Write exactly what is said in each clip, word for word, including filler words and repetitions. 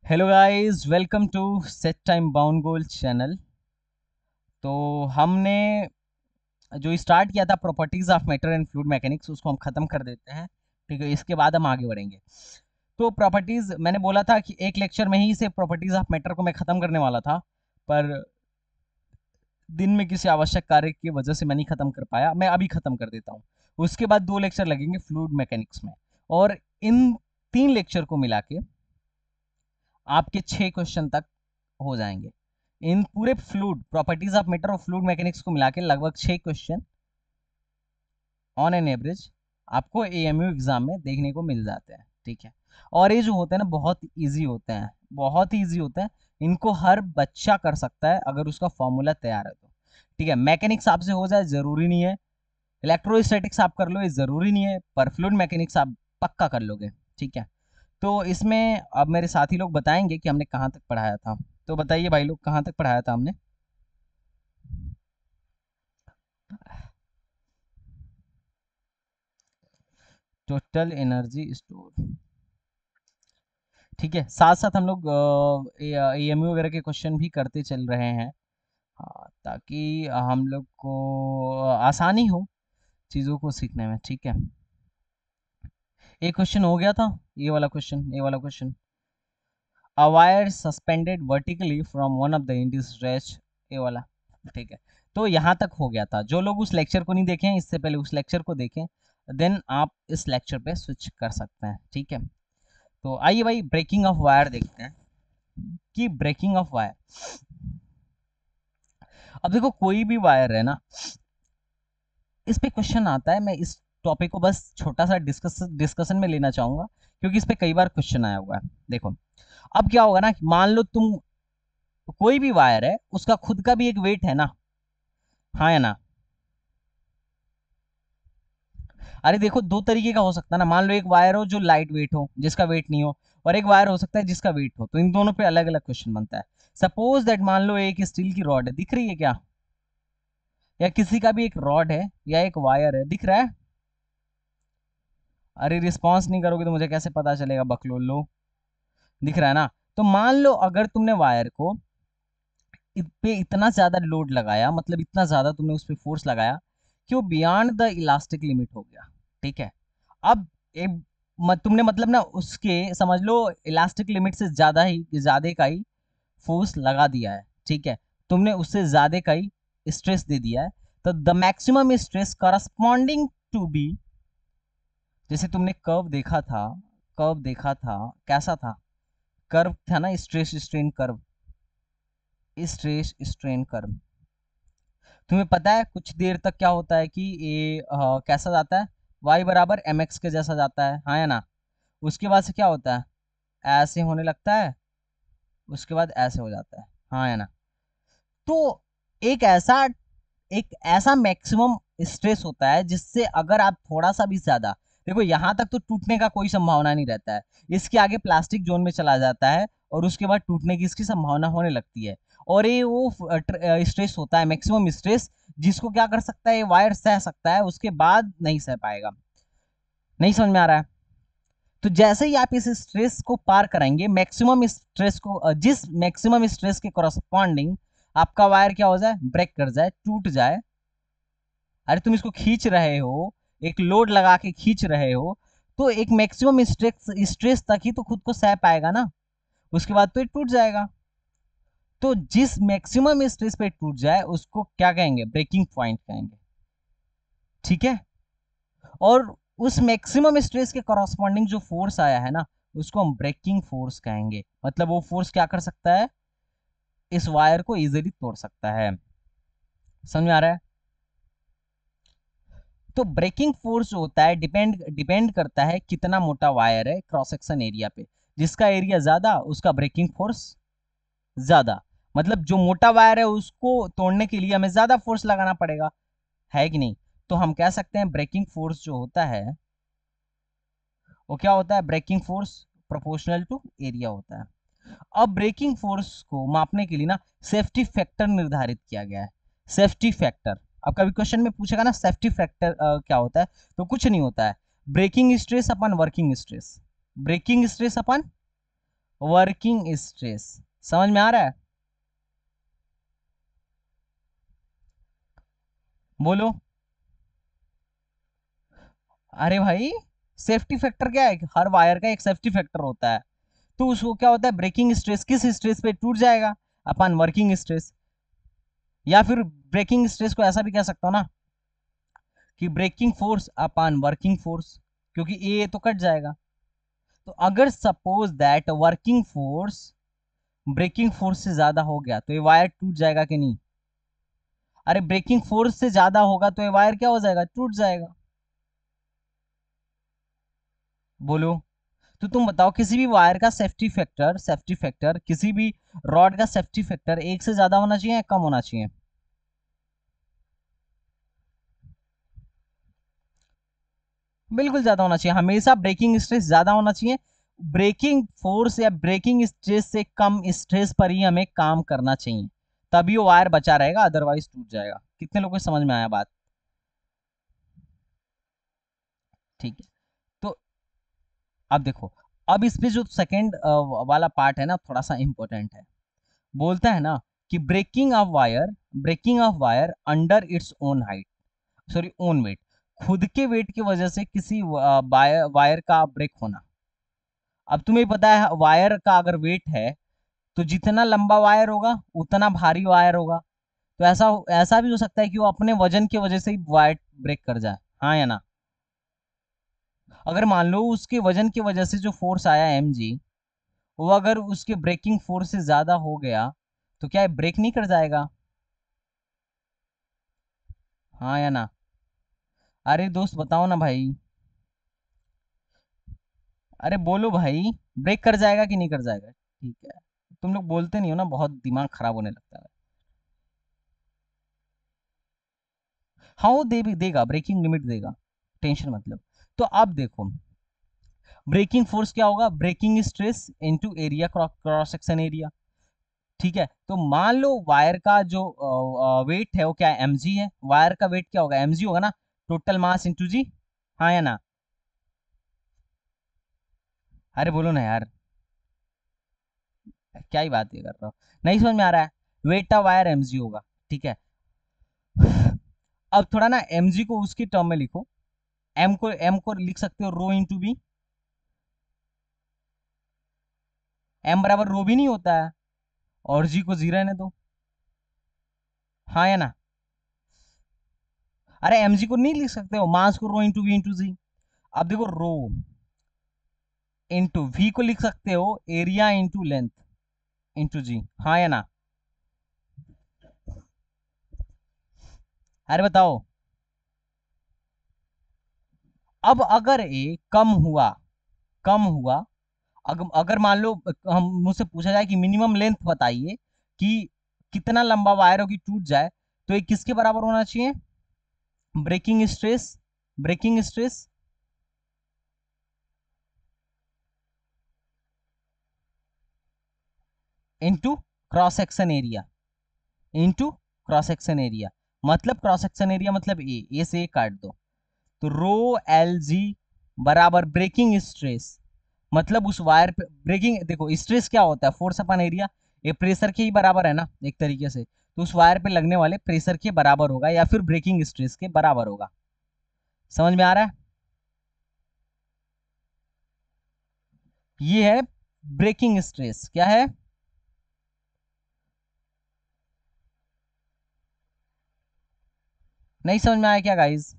Hello guys, welcome to set time bound goal channel. तो हमने जो स्टार्ट किया था properties of matter and fluid mechanics, उसको हम खत्म कर देते हैं। ठीक है, इसके बाद हम आगे बढ़ेंगे। तो प्रॉपर्टीज मैंने बोला था कि एक लेक्चर में ही से प्रॉपर्टीज ऑफ मैटर को मैं खत्म करने वाला था, पर दिन में किसी आवश्यक कार्य की वजह से मैं नहीं खत्म कर पाया। मैं अभी खत्म कर देता हूँ। उसके बाद दो लेक्चर लगेंगे फ्लूइड मैकेनिक्स में, और इन तीन लेक्चर को मिला के आपके छह क्वेश्चन तक हो जाएंगे। इन पूरे फ्लूइड प्रॉपर्टीज ऑफ मैटर और फ्लूइड मैकेनिक्स को मिला के लगभग छह क्वेश्चन ऑन एन एवरेज आपको एएमयू एग्जाम में देखने को मिल जाते हैं। ठीक है, और ये जो होते हैं ना, बहुत इजी होते हैं, बहुत ही इजी होते हैं। इनको हर बच्चा कर सकता है अगर उसका फॉर्मूला तैयार है तो। ठीक है, मैकेनिक्स आपसे हो जाए जरूरी नहीं है, इलेक्ट्रोस्टैटिक्स आप कर लो ये जरूरी नहीं है, पर फ्लूइड मैकेनिक्स आप पक्का कर लोगे। ठीक है, तो इसमें अब मेरे साथी लोग बताएंगे कि हमने कहाँ तक पढ़ाया था। तो बताइए भाई लोग, कहाँ तक पढ़ाया था हमने? Total energy store. ठीक है, साथ साथ हम लोग एएमयू वगैरह के क्वेश्चन भी करते चल रहे हैं। हाँ, ताकि हम लोग को आसानी हो चीज़ों को सीखने में। ठीक है, एक क्वेश्चन हो गया था, ये वाला क्वेश्चन, ये वाला question. A wire suspended vertically from one of the end stretch, ये वाला। ठीक है, तो यहाँ तक हो गया था। जो लोग उस लेक्चर को नहीं देखे हैं, इससे पहले उस लेक्चर को देखें, देन आप इस लेक्चर पे स्विच कर सकते हैं। ठीक है, तो आइए भाई ब्रेकिंग ऑफ वायर देखते हैं कि ब्रेकिंग ऑफ वायर। अब देखो, कोई भी वायर है ना, इस पे क्वेश्चन आता है। मैं इस टॉपिक को बस छोटा सा डिस्कस डिस्कशन में लेना चाहूंगा, क्योंकि इस पे कई बार क्वेश्चन आया हुआ है। देखो, अब क्या होगा ना, मान लो तुम, कोई भी वायर है उसका खुद का भी एक वेट है ना, हाँ या ना? अरे देखो, दो तरीके का हो सकता है ना। मान लो एक वायर हो जो लाइट वेट हो, जिसका वेट नहीं हो, और एक वायर हो सकता है जिसका वेट हो। तो इन दोनों पे अलग अलग क्वेश्चन बनता है। सपोज दैट, मान लो एक स्टील की रॉड है, दिख रही है क्या? या किसी का भी एक रॉड है या एक वायर है, दिख रहा है? अरे रिस्पॉन्स नहीं करोगे तो मुझे कैसे पता चलेगा बकलोल लो। दिख रहा है ना? तो मान लो अगर तुमने वायर को इत पे इतना ज्यादा लोड लगाया, मतलब इतना ज्यादा तुमने उस पे फोर्स लगाया कि वो बियॉन्ड द इलास्टिक लिमिट हो गया। ठीक है, अब एक मत, तुमने मतलब ना उसके, समझ लो इलास्टिक लिमिट से ज्यादा ही ज्यादा का ही फोर्स लगा दिया है। ठीक है, तुमने उससे ज्यादा का ही स्ट्रेस दे दिया है। तो the maximum stress corresponding to B, जैसे तुमने कर्व देखा था, कर्व देखा था कैसा था? कर्व था ना, stress strain curve, stress strain curve. तुम्हें पता है कुछ देर तक क्या होता है कि ये अ, कैसा जाता है? y बराबर एम एक्स के जैसा जाता है, हाँ या ना? उसके बाद से क्या होता है? ऐसे होने लगता है, उसके बाद ऐसे हो जाता है, हाँ या ना? तो एक ऐसा एक ऐसा मैक्सिमम स्ट्रेस होता है जिससे अगर आप थोड़ा सा भी ज्यादा, देखो यहाँ तक तो टूटने का कोई संभावना नहीं रहता है, इसके आगे प्लास्टिक जोन में चला जाता है और उसके बाद टूटने की इसकी संभावना होने लगती है। और ये वो स्ट्रेस होता है, मैक्सिमम स्ट्रेस, जिसको क्या कर सकता है, ये वायर सह सकता है, उसके बाद नहीं सह पाएगा। नहीं समझ में आ रहा है? तो जैसे ही आप इस स्ट्रेस को पार कराएंगे, मैक्सिमम स्ट्रेस को, अ, जिस मैक्सिमम स्ट्रेस के करस्पॉन्डिंग आपका वायर क्या हो जाए, ब्रेक कर जाए, टूट जाए। अरे तुम इसको खींच रहे हो, एक लोड लगा के खींच रहे हो, तो एक मैक्सिमम स्ट्रेस स्ट्रेस तक ही तो खुद को सह पाएगा ना, उसके बाद तो ये टूट जाएगा। तो जिस मैक्सिमम स्ट्रेस पे टूट जाए उसको क्या कहेंगे, ब्रेकिंग पॉइंट कहेंगे। ठीक है, और उस मैक्सिमम स्ट्रेस के करस्पॉन्डिंग जो फोर्स आया है ना, उसको हम ब्रेकिंग फोर्स कहेंगे। मतलब वो फोर्स क्या कर सकता है, इस वायर को इजीली तोड़ सकता है। समझ में आ रहा है? तो ब्रेकिंग फोर्स जो होता है, डिपेंड डिपेंड करता है कितना मोटा वायर है क्रॉस सेक्शन एरिया पे। जिसका एरिया ज्यादा उसका ब्रेकिंग फोर्स ज्यादा। मतलब जो मोटा वायर है उसको तोड़ने के लिए हमें ज्यादा फोर्स लगाना पड़ेगा, है कि नहीं? तो हम कह सकते हैं ब्रेकिंग फोर्स जो होता है वो क्या होता है, breaking force proportional to area होता है। अब ब्रेकिंग फोर्स को मापने के लिए ना सेफ्टी फैक्टर निर्धारित किया गया है। सेफ्टी फैक्टर, अब कभी क्वेश्चन में पूछेगा ना सेफ्टी फैक्टर क्या होता है, तो कुछ नहीं होता है, breaking stress upon working stress, breaking stress upon working stress. समझ में आ रहा है? बोलो। अरे भाई, सेफ्टी फैक्टर क्या है? हर वायर का एक सेफ्टी फैक्टर होता है। तो उसको क्या होता है, ब्रेकिंग स्ट्रेस किस स्ट्रेस पे टूट जाएगा? Upon working stress. या फिर ब्रेकिंग स्ट्रेस को ऐसा भी कह सकता हूँ ना कि breaking force upon working force, क्योंकि ए तो कट जाएगा। तो अगर suppose that working force breaking force से ज्यादा हो गया तो ये वायर टूट जाएगा कि नहीं? अरे ब्रेकिंग फोर्स से ज्यादा होगा तो ये वायर क्या हो जाएगा, टूट जाएगा। बोलो। तो तुम बताओ, किसी भी वायर का सेफ्टी फैक्टर सेफ्टी फैक्टर किसी भी रॉड का सेफ्टी फैक्टर एक से ज्यादा होना चाहिए या कम होना चाहिए? बिल्कुल ज्यादा होना चाहिए, हमेशा ब्रेकिंग स्ट्रेस ज्यादा होना चाहिए। ब्रेकिंग फोर्स या ब्रेकिंग स्ट्रेस से कम स्ट्रेस पर ही हमें काम करना चाहिए, तभी वो वायर बचा रहेगा, अदरवाइज टूट जाएगा। कितने लोगों को समझ में आया बात? ठीक है। तो अब देखो, अब इस पे जो सेकंड वाला पार्ट है ना, थोड़ा सा इंपॉर्टेंट है। बोलता है ना कि breaking of wire breaking of wire under its own height, sorry own weight, खुद के वेट की वजह से किसी वायर वायर का ब्रेक होना। अब तुम्हें पता है वायर का अगर वेट है तो जितना लंबा वायर होगा उतना भारी वायर होगा। तो ऐसा ऐसा भी हो सकता है कि वो अपने वजन की वजह से ही वायर ब्रेक कर जाए, हाँ या ना? अगर मान लो उसके वजन की वजह से जो फोर्स आया एम जी, वो अगर उसके ब्रेकिंग फोर्स से ज्यादा हो गया तो क्या ब्रेक नहीं कर जाएगा? हाँ या ना? अरे दोस्त बताओ ना भाई। अरे बोलो भाई, ब्रेक कर जाएगा कि नहीं कर जाएगा? ठीक है। तुम लोग बोलते नहीं हो ना, बहुत दिमाग खराब होने लगता है। हाँ वो दे भी देगा, ब्रेकिंग लिमिट देगा, टेंशन मतलब। तो अब देखो, ब्रेकिंग फोर्स क्या होगा, breaking stress into area, cross section area. ठीक है, तो मान लो वायर का जो वेट है वो क्या है, एमजी है। वायर का वेट क्या होगा, एमजी होगा ना, टोटल मास इंटू जी। हाँ या ना? अरे बोलो ना यार, क्या ही बात ये कर रहा हो, नहीं समझ में आ रहा है? वेट ऑफ वायर एमजी होगा। ठीक है। अब थोड़ा ना एमजी को उसकी टर्म में लिखो। एम को एम को लिख सकते हो रो इंटू बी। एम बराबर रो भी नहीं होता है, और जी को जी रहने दो। हाँ या ना? अरे एमजी को नहीं लिख सकते हो, मास को rho into V into G. अब देखो, रो इंटू वी को लिख सकते हो area into length into G. हाँ या ना? अरे बताओ। अब अगर ए कम हुआ कम हुआ अगर अगर मान लो हम मुझसे पूछा जाए कि मिनिमम लेंथ बताइए कि कितना लंबा वायर हो कि टूट जाए, तो ये किसके बराबर होना चाहिए? Breaking stress breaking stress into cross section area into cross section area. मतलब क्रॉस सेक्शन एरिया मतलब ए ए से ए काट दो, तो रो एल जी बराबर ब्रेकिंग स्ट्रेस। मतलब उस वायर पे ब्रेकिंग, देखो स्ट्रेस क्या होता है, फोर्स अपन एरिया, ये प्रेशर के ही बराबर है ना एक तरीके से। तो उस वायर पे लगने वाले प्रेशर के बराबर होगा या फिर ब्रेकिंग स्ट्रेस के बराबर होगा। समझ में आ रहा है? ये है ब्रेकिंग स्ट्रेस, क्या है? नहीं समझ में आया क्या गाइस?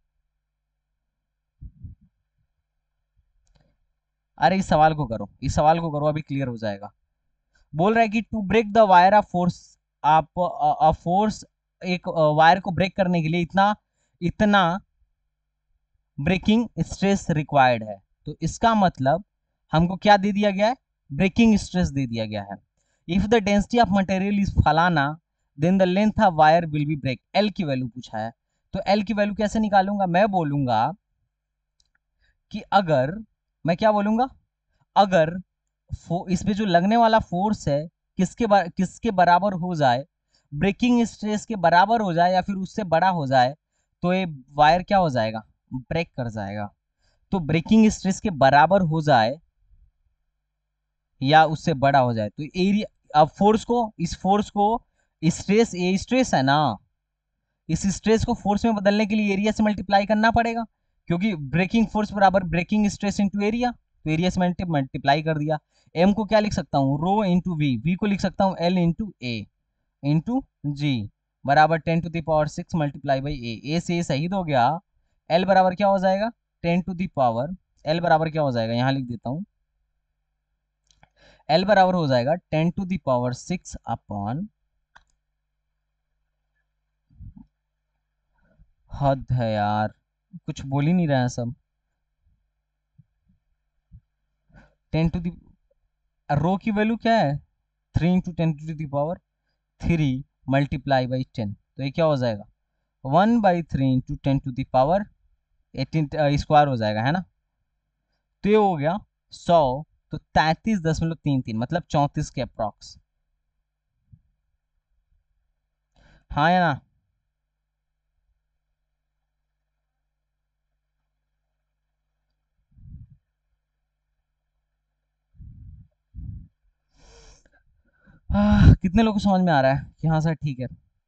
अरे इस सवाल को करो, इस सवाल को करो, अभी क्लियर हो जाएगा। बोल रहा है कि to break the wire of force, आप अ फोर्स, एक वायर को ब्रेक करने के लिए इतना इतना ब्रेकिंग स्ट्रेस रिक्वायर्ड है। तो इसका मतलब हमको क्या दे दिया गया है, ब्रेकिंग स्ट्रेस दे दिया गया है। If the density of material is फलाना, then the length of wire will be break. L की वैल्यू पूछा है, तो एल की वैल्यू कैसे निकालूंगा? मैं बोलूंगा कि अगर, मैं क्या बोलूंगा, अगर इस पे जो लगने वाला फोर्स है किसके बर, किसके बराबर हो जाए, ब्रेकिंग स्ट्रेस के बराबर हो जाए या फिर उससे बड़ा हो जाए, तो ये वायर क्या हो जाएगा, ब्रेक कर जाएगा। तो ब्रेकिंग स्ट्रेस के बराबर हो जाए, या उससे बड़ा हो जाए तो एरिया, अब फोर्स को, इस फोर्स को, स्ट्रेस, ये स्ट्रेस है ना, इस स्ट्रेस को फोर्स में बदलने के लिए एरिया से मल्टीप्लाई करना पड़ेगा, क्योंकि ब्रेकिंग फोर्स बराबर ब्रेकिंग स्ट्रेस इंटू एरिया, तो एरिया से मल्टीप्लाई कर दिया। एम को क्या लिख सकता हूँ, रो इंटू वी, वी को लिख सकता हूँ L into A into G, बराबर ten to the power six multiply by A, A से ए शहीद हो गया, एल बराबर क्या हो जाएगा, टेन टू दावर, एल बराबर क्या हो जाएगा, यहाँ लिख देता हूँ, एल बराबर हो जाएगा ten to the power six upon, हद है यार, कुछ बोल ही नहीं रहे हैं सब, टेन टू दी, रो की वैल्यू क्या है, three into ten to the power three multiply by ten, तो ये क्या हो जाएगा, one by three into ten to the power eighteen square हो जाएगा, है ना। तो ये हो गया सौ, तो तैतीस दशमलव तीन तीन मतलब चौंतीस के अप्रॉक्स, हाँ या ना। आह, कितने लोगों को समझ में आ रहा है कि हाँ सर ठीक है।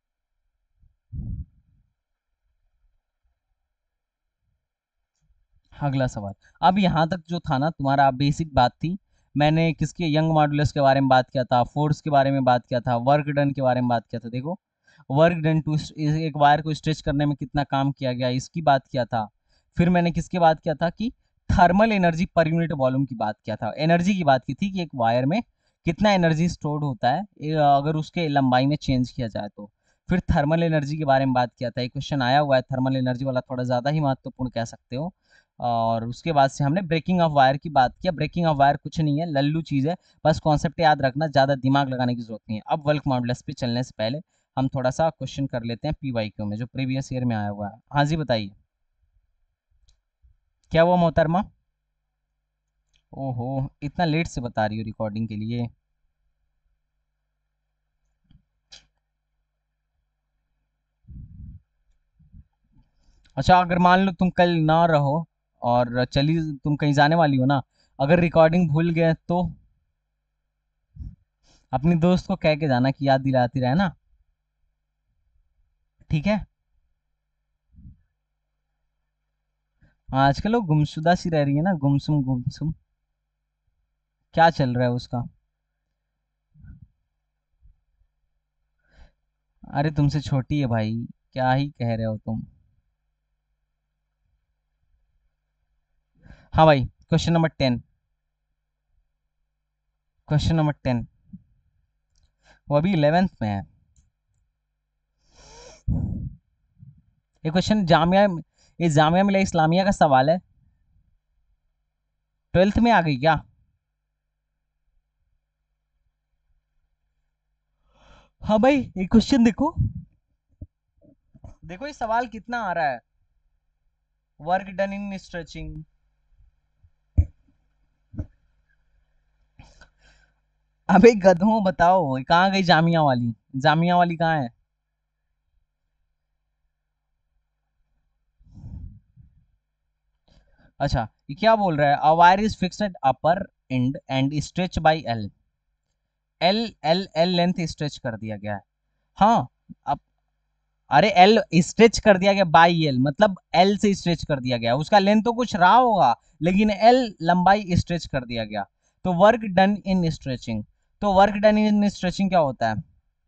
अगला सवाल, अब यहाँ तक जो था ना तुम्हारा बेसिक बात थी, मैंने किसके यंग मॉडुलस के बारे में बात किया था, फोर्स के बारे में बात किया था, वर्क डन के बारे में बात किया था, देखो वर्क डन टू एक वायर को स्ट्रेच करने में कितना काम किया गया इसकी बात किया था। फिर मैंने किसकी बात किया था कि thermal energy per unit volume की बात किया था, एनर्जी की बात की थी कि एक वायर में कितना एनर्जी स्टोर्ड होता है ए, अगर उसके लंबाई में चेंज किया जाए तो। फिर थर्मल एनर्जी के बारे में बात किया था, एक क्वेश्चन आया हुआ है थर्मल एनर्जी वाला, थोड़ा ज़्यादा ही महत्वपूर्ण कह सकते हो। और उसके बाद से हमने ब्रेकिंग ऑफ वायर की बात किया, ब्रेकिंग ऑफ वायर कुछ नहीं है, लल्लू चीज़ है, बस कॉन्सेप्ट याद रखना, ज़्यादा दिमाग लगाने की जरूरत नहीं है। अब बल्क मॉडुलस पे चलने से पहले हम थोड़ा सा क्वेश्चन कर लेते हैं पी वाई क्यू में जो प्रीवियस ईयर में आया हुआ है। हाँ जी बताइए, क्या हुआ मोहतरमा, ओहो इतना लेट से बता रही हो रिकॉर्डिंग के लिए। अच्छा अगर मान लो तुम कल ना रहो और चली तुम कहीं जाने वाली हो ना, अगर रिकॉर्डिंग भूल गए तो अपनी दोस्त को कह के जाना कि याद दिलाती रहे ना, ठीक है। आजकल वो गुमशुदा सी रह रही है ना, गुमसुम गुमसुम, क्या चल रहा है उसका। अरे तुमसे छोटी है भाई, क्या ही कह रहे हो तुम। हाँ भाई, question number ten, question number ten, वो अभी इलेवेंथ में है। ये क्वेश्चन जामिया, ये जामिया मिलिया इस्लामिया का सवाल है, ट्वेल्थ में आ गई क्या। हाँ भाई ये क्वेश्चन देखो, देखो ये सवाल कितना आ रहा है, वर्क डन इन स्ट्रेचिंग। अबे गधों बताओ ये कहाँ गई जामिया वाली, जामिया वाली कहाँ है। अच्छा ये क्या बोल रहा है, a wire is fixed upper end and stretch by L, L L L length stretch कर दिया गया है। हाँ, अब अरे एल स्ट्रेच कर दिया गया बाई एल, मतलब एल से स्ट्रेच कर दिया गया, उसका लेंथ तो कुछ रहा होगा लेकिन एल लंबाई स्ट्रेच कर दिया गया, तो वर्क डन इन स्ट्रेचिंग, तो वर्क डन इन स्ट्रेचिंग क्या होता है,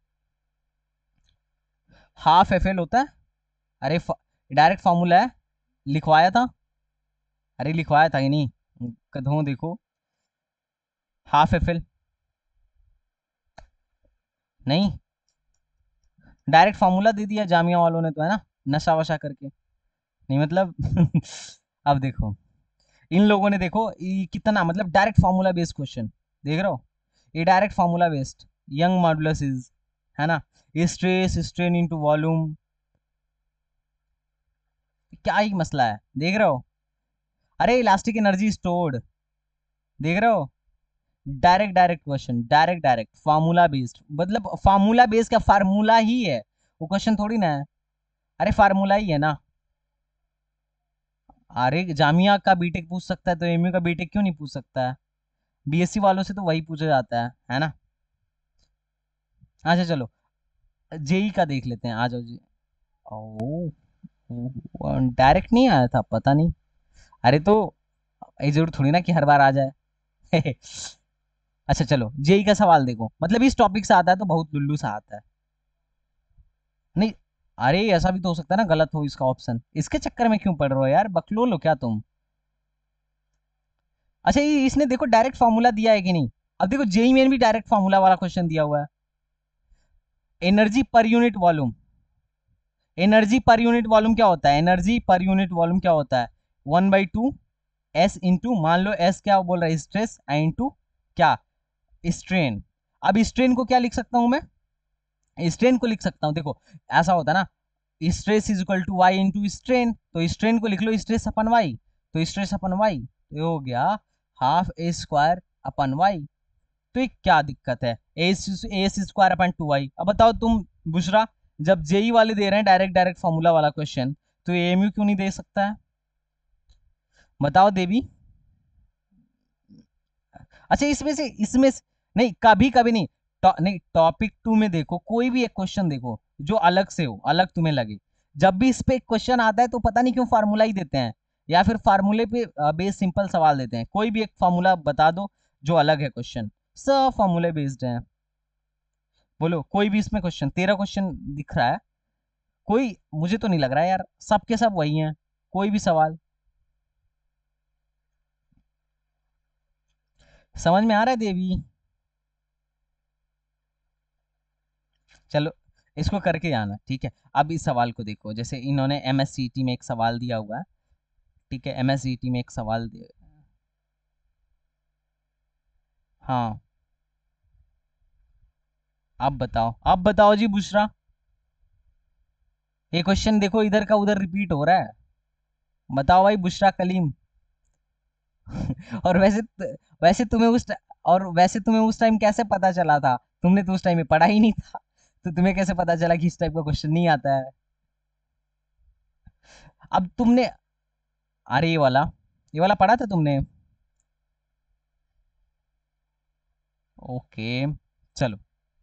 हाफ एफ एल होता है। अरे डायरेक्ट फॉर्मूला है, लिखवाया था, अरे लिखवाया था कि नहीं, कदों देखो, हाफ एफ एल, नहीं डायरेक्ट फॉर्मूला दे दिया जामिया वालों ने तो, है ना, नशा वशा करके, नहीं मतलब अब देखो इन लोगों ने देखो ये कितना मतलब डायरेक्ट फार्मूला बेस्ड क्वेश्चन, देख रहे हो, ये direct formula based, Young modulus is, है ना, ये स्ट्रेस स्ट्रेन इनटू वॉल्यूम, क्या ही मसला है, देख रहे हो, अरे इलास्टिक एनर्जी स्टोर्ड, देख रहे हो, direct direct question, direct direct formula based, मतलब फार्मूला बेस्ड का फार्मूला ही है वो, क्वेश्चन थोड़ी ना है, अरे फार्मूला ही है ना। अरे जामिया का बीटेक पूछ सकता है तो एमयू का बीटेक क्यों नहीं पूछ सकता है, बीएससी वालों से तो वही पूछा जाता है है ना। अच्छा चलो, जेई का देख लेते हैं, आ जाओ जी। ओ, डायरेक्ट नहीं आया था, पता नहीं। अरे तो ये जरूर थोड़ी ना कि हर बार आ जाए। अच्छा चलो, जेई का सवाल देखो, मतलब इस टॉपिक से आता है तो बहुत लुल्लू सा आता है। नहीं, अरे ऐसा भी तो हो सकता है ना गलत हो इसका ऑप्शन, इसके चक्कर में क्यों पड़ रहे हो यार, बकलोल हो क्या तुम। अच्छा, ये इसने देखो डायरेक्ट फार्मूला दिया है कि नहीं। अब देखो जेई में भी डायरेक्ट फार्मूला वाला क्वेश्चन दिया हुआ है। Energy per unit volume, energy per unit volume क्या होता है, एनर्जी पर यूनिट वॉल्यूम क्या होता है, one by two S into, मान लो एस क्या बोल रहा है, स्ट्रेस, इंटू क्या, स्ट्रेन। अब स्ट्रेन को क्या लिख सकता हूं मैं, स्ट्रेन को लिख सकता हूं, देखो ऐसा होता है ना, stress is equal to Y into strain, तो स्ट्रेन को लिख लो स्ट्रेस अपन वाई, तो स्ट्रेस अपन वाई, तो ये हो गया half A square upon Y. तो ये क्या दिक्कत है, A square upon two Y. अब बताओ तुम बुशरा, जब जेई वाले दे रहे हैं डायरेक्ट डायरेक्ट फॉर्मूला वाला क्वेश्चन, तो एएमयू क्यों नहीं दे सकता है, बताओ देवी। अच्छा इसमें से इसमें से, नहीं कभी कभी नहीं, टॉ, नहीं टॉपिक टू में देखो कोई भी एक क्वेश्चन देखो जो अलग से हो, अलग तुम्हें लगे, जब भी इस पे एक क्वेश्चन आता है तो पता नहीं क्यों फार्मूला ही देते हैं, या फिर फार्मूले पे बेस सिंपल सवाल देते हैं, कोई भी एक फार्मूला बता दो जो अलग है क्वेश्चन, सब फार्मूले बेस्ड है। बोलो कोई भी इसमें क्वेश्चन, तेरह क्वेश्चन दिख रहा है, कोई मुझे तो नहीं लग रहा है यार, सबके सब वही हैं, कोई भी सवाल समझ में आ रहा है देवी। चलो इसको करके आना, ठीक है। अब इस सवाल को देखो, जैसे इन्होंने एमएससीटी में एक सवाल दिया हुआ है, ठीक है, एमएससीटी में एक सवाल दिया, हाँ। अब बताओ, अब बताओ जी बुशरा, ये क्वेश्चन देखो इधर का उधर रिपीट हो रहा है, बताओ भाई बुशरा कलीम। और वैसे वैसे तुम्हें उस और वैसे तुम्हें उस टाइम कैसे पता चला था, तुमने तो उस टाइम में पढ़ा ही नहीं था, तो तुम्हें कैसे पता चला कि इस टाइप का क्वेश्चन नहीं आता है। अब तुमने, अरे ये वाला, ये वाला पढ़ा था तुमने, ओके। चलो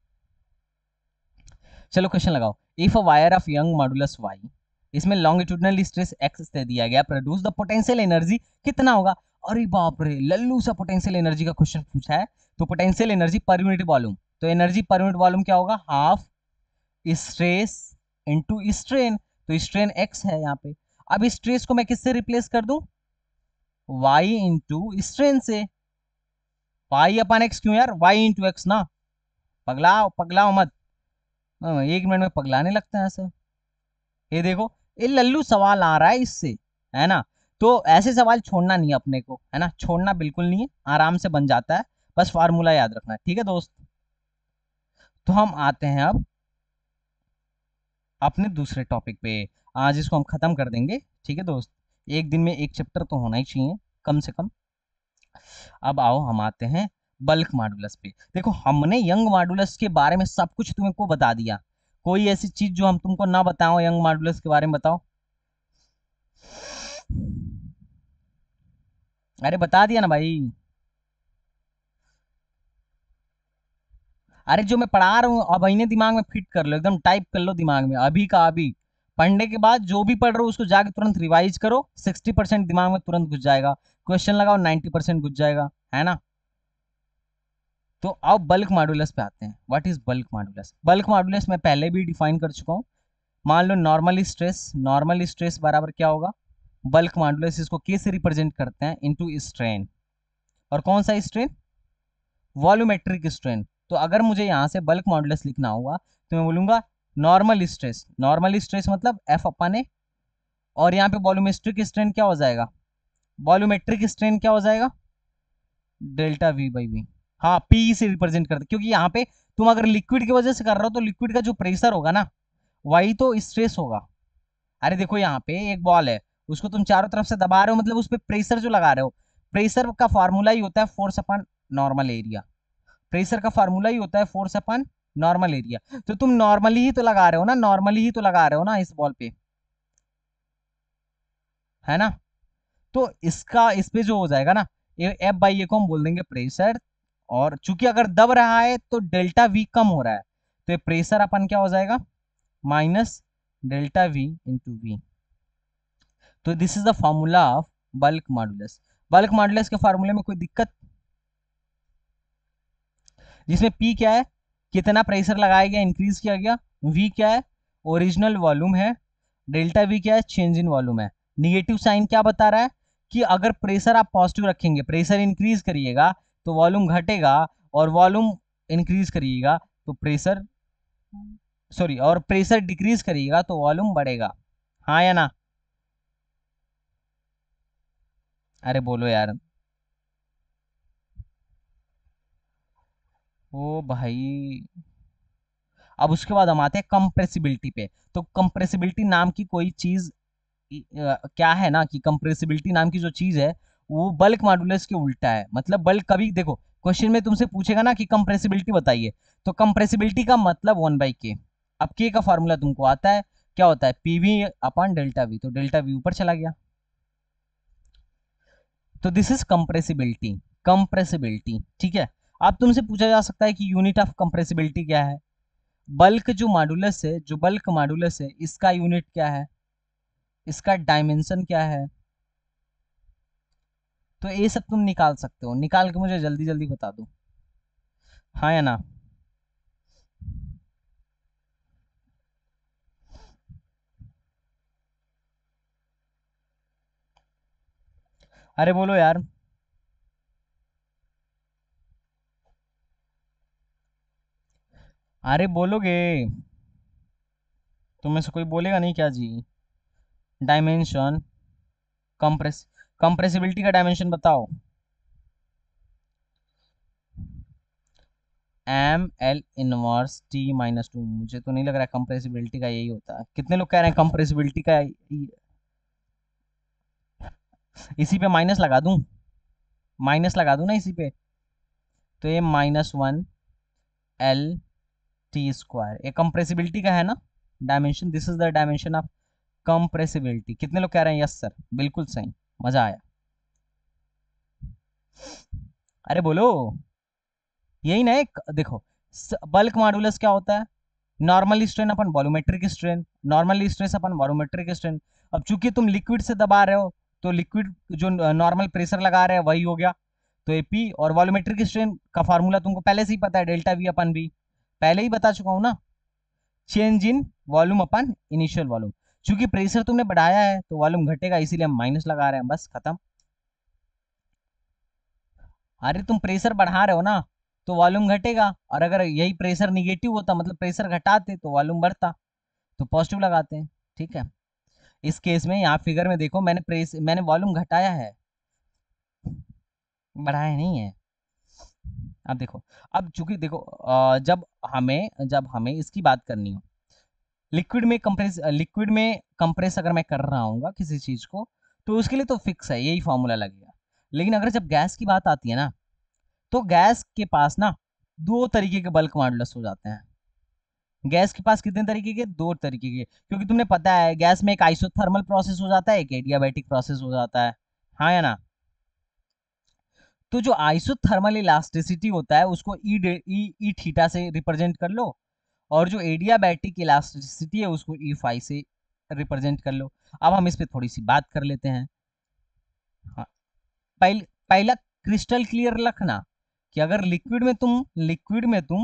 चलो क्वेश्चन लगाओ, if a wire of Young modulus Y, इसमें लॉन्गिट्यूडनल स्ट्रेस एक्स से दिया गया, प्रोड्यूस द पोटेंशियल एनर्जी कितना होगा। अरे बाप रे, लल्लू सा पोटेंशियल एनर्जी का क्वेश्चन पूछा है, तो potential energy per unit volume, तो एनर्जी पर यूनिट वॉल्यूम क्या होगा, हाफ स्ट्रेस इनटू स्ट्रेन, तो स्ट्रेन एक्स है यहाँ पे। अब स्ट्रेस को मैं किससे रिप्लेस कर दूं, वाई इंटू स्ट्रेन से, वाई अपन एक्स क्यों यार, वाई इंटू एक्स ना, पगलाओ पगलाओ मत। हाँ, एक मिनट में पगलाने लगते हैं ऐसे। ये देखो, ये लल्लू सवाल आ रहा है इससे, है ना। तो ऐसे सवाल छोड़ना नहीं है अपने को, है ना, छोड़ना बिल्कुल नहीं है, आराम से बन जाता है, बस फार्मूला याद रखना है, ठीक है दोस्त। तो हम आते हैं अब अपने दूसरे टॉपिक पे, आज इसको हम खत्म कर देंगे, ठीक है दोस्त। एक दिन में एक चैप्टर तो होना ही चाहिए कम से कम। अब आओ हम आते हैं बल्क मॉडुलस पे। देखो हमने यंग मॉडुलस के बारे में सब कुछ तुमको बता दिया, कोई ऐसी चीज जो हम तुमको ना बताओ यंग मॉडुलस के बारे में, बताओ। अरे बता दिया ना भाई, अरे जो मैं पढ़ा रहा हूँ अब इन्हें दिमाग में फिट कर लो, एकदम टाइप कर लो दिमाग में, अभी का अभी, पढ़ने के बाद जो भी पढ़ रहे हो उसको जाके तुरंत रिवाइज करो, सिक्सटी परसेंट दिमाग में तुरंत घुस जाएगा, क्वेश्चन लगाओ नाइन्टी परसेंट घुस जाएगा, है ना। तो आओ बल्क मॉडुलस पे आते हैं, what is bulk modulus. Bulk modulus मैं पहले भी डिफाइन कर चुका हूँ, मान लो नॉर्मल स्ट्रेस, नॉर्मल स्ट्रेस बराबर क्या होगा, बल्क मॉडुलस इसको के से रिप्रेजेंट करते हैं इनटू स्ट्रेन, और कौन सा स्ट्रेन, वॉल्यूमेट्रिक स्ट्रेन। तो अगर मुझे यहाँ से बल्क मॉडुलस लिखना होगा तो मैं बोलूंगा नॉर्मल स्ट्रेस, नॉर्मल स्ट्रेस मतलब एफ अपन ए, और यहाँ पे वॉल्यूमेट्रिक स्ट्रेन क्या हो जाएगा, वॉल्यूमेट्रिक स्ट्रेन क्या हो जाएगा, डेल्टा वी बाई वी, हाँ पी से रिप्रेजेंट करते, क्योंकि यहाँ पे तुम अगर लिक्विड की वजह से कर रहे हो तो लिक्विड का जो प्रेशर होगा ना वही तो स्ट्रेस होगा। अरे देखो यहाँ पे एक बॉल है, उसको तुम चारों तरफ से दबा रहे हो, मतलब उस पर प्रेशर जो लगा रहे हो, प्रेशर का फार्मूला ही होता है force upon normal area, pressure का फार्मूला ही होता है फोर्स अपन नॉर्मल एरिया, तो तुम नॉर्मली ही तो लगा रहे हो ना, नॉर्मली ही तो लगा रहे हो ना इस बॉल पे, है ना। तो इसका इस पे जो हो जाएगा ना, एफ बाई ए को हम बोल देंगे प्रेशर, और चूंकि अगर दब रहा है तो डेल्टा वी कम हो रहा है, तो ये प्रेशर अपन क्या हो जाएगा, minus delta V into V. तो this is the formula of bulk modulus. Bulk modulus के फॉर्मूले में कोई दिक्कत, जिसमें पी क्या है, कितना प्रेशर लगाया गया, इंक्रीज किया गया, वी क्या है, ओरिजिनल वॉल्यूम है, डेल्टा वी क्या है, चेंज इन वॉल्यूम है। निगेटिव साइन क्या बता रहा है कि अगर प्रेशर आप पॉजिटिव रखेंगे, प्रेशर इंक्रीज करिएगा तो वॉल्यूम घटेगा, और वॉल्यूम इंक्रीज करिएगा तो प्रेशर, सॉरी, और प्रेशर डिक्रीज करिएगा तो वॉल्यूम बढ़ेगा, हाँ या ना? अरे बोलो यार। ओ भाई, अब उसके बाद हम आते हैं कंप्रेसिबिलिटी पे। तो कंप्रेसिबिलिटी नाम की कोई चीज क्या है ना, कि कंप्रेसिबिलिटी नाम की जो चीज है वो बल्क मॉडुलस के उल्टा है। मतलब बल्क, कभी देखो क्वेश्चन में तुमसे पूछेगा ना कि कंप्रेसिबिलिटी बताइए, तो कंप्रेसिबिलिटी का मतलब वन बाई के। अब के का फॉर्मूला तुमको आता है, क्या होता है, पीवी अपॉन डेल्टा वी, तो डेल्टा वी ऊपर चला गया। तो दिस इज कंप्रेसिबिलिटी, कंप्रेसिबिलिटी, ठीक है। अब तुमसे पूछा जा सकता है कि यूनिट ऑफ कंप्रेसिबिलिटी क्या है। बल्क जो मॉडुलस है, जो बल्क मॉडुलस है, इसका यूनिट क्या है, इसका डायमेंशन क्या है। तो ये सब तुम निकाल सकते हो, निकाल के मुझे जल्दी जल्दी बता दो, हाँ या ना? अरे बोलो यार। अरे बोलोगे, तुम में से कोई बोलेगा नहीं क्या जी? डायमेंशन, कंप्रेस कंप्रेसिबिलिटी का डायमेंशन बताओ। M L inverse T minus two. मुझे तो नहीं लग रहा है कंप्रेसिबिलिटी का यही होता है। कितने लोग कह रहे हैं कंप्रेसिबिलिटी का इसी पे माइनस लगा दूं, माइनस लगा दूं ना इसी पे, तो ये minus one L T square, ये कंप्रेसिबिलिटी का है ना dimension. This is the dimension of compressibility. कितने लोग कह रहे हैं यस सर, बिल्कुल सही, मजा आया। अरे बोलो, यही ना एक देखो, बल्क मॉडुलस क्या होता है, normal strain upon volumetric strain, normal stress upon volumetric strain. अब चूंकि तुम लिक्विड से दबा रहे हो, तो लिक्विड जो नॉर्मल प्रेशर लगा रहे हैं वही हो गया, तो ए पी। और वॉल्यूमेट्रिक स्ट्रेन का फार्मूला तुमको पहले से ही पता है, डेल्टा वी अपन वी, पहले ही बता चुका हूं ना, change in volume upon initial volume. चूंकि प्रेशर तुमने बढ़ाया है तो वॉल्यूम घटेगा, इसीलिए हम माइनस लगा रहे हैं, बस खत्म। अरे तुम प्रेशर बढ़ा रहे हो ना, तो वॉल्यूम घटेगा, और अगर यही प्रेशर निगेटिव होता, मतलब प्रेशर घटाते, तो वॉल्यूम बढ़ता, तो पॉजिटिव लगाते हैं, ठीक है। इस केस में यहाँ फिगर में देखो, मैंने प्रेस मैंने वॉल्यूम घटाया है, बढ़ाया नहीं है। अब देखो, अब चूंकि देखो अ, जब हमें जब हमें इसकी बात करनी हो, लिक्विड में कंप्रेस लिक्विड में कंप्रेस अगर मैं कर रहा हूँ किसी चीज को, तो उसके लिए तो फिक्स है, यही फॉर्मूला लगेगा। लेकिन अगर जब गैस की बात आती है ना, तो गैस के पास ना दो तरीके के बल्क मॉडुलस हो जाते हैं। गैस के पास कितने तरीके के, दो तरीके के, क्योंकि तुमने पता है गैस में एक आइसोथर्मल प्रोसेस हो जाता है, एक एडियाबैटिक प्रोसेस हो जाता है, हाँ या ना? तो जो आइसोथर्मल इलास्टिसिटी होता है उसको ई ई ई थीटा से रिप्रेजेंट कर लो, और जो एडियाबैटिक इलास्टिसिटी है उसको ई फाई से रिप्रेजेंट कर लो। अब हम इस पे थोड़ी सी बात कर लेते हैं। हाँ, पहले पहला क्रिस्टल क्लियर रखना कि अगर लिक्विड में तुम लिक्विड में तुम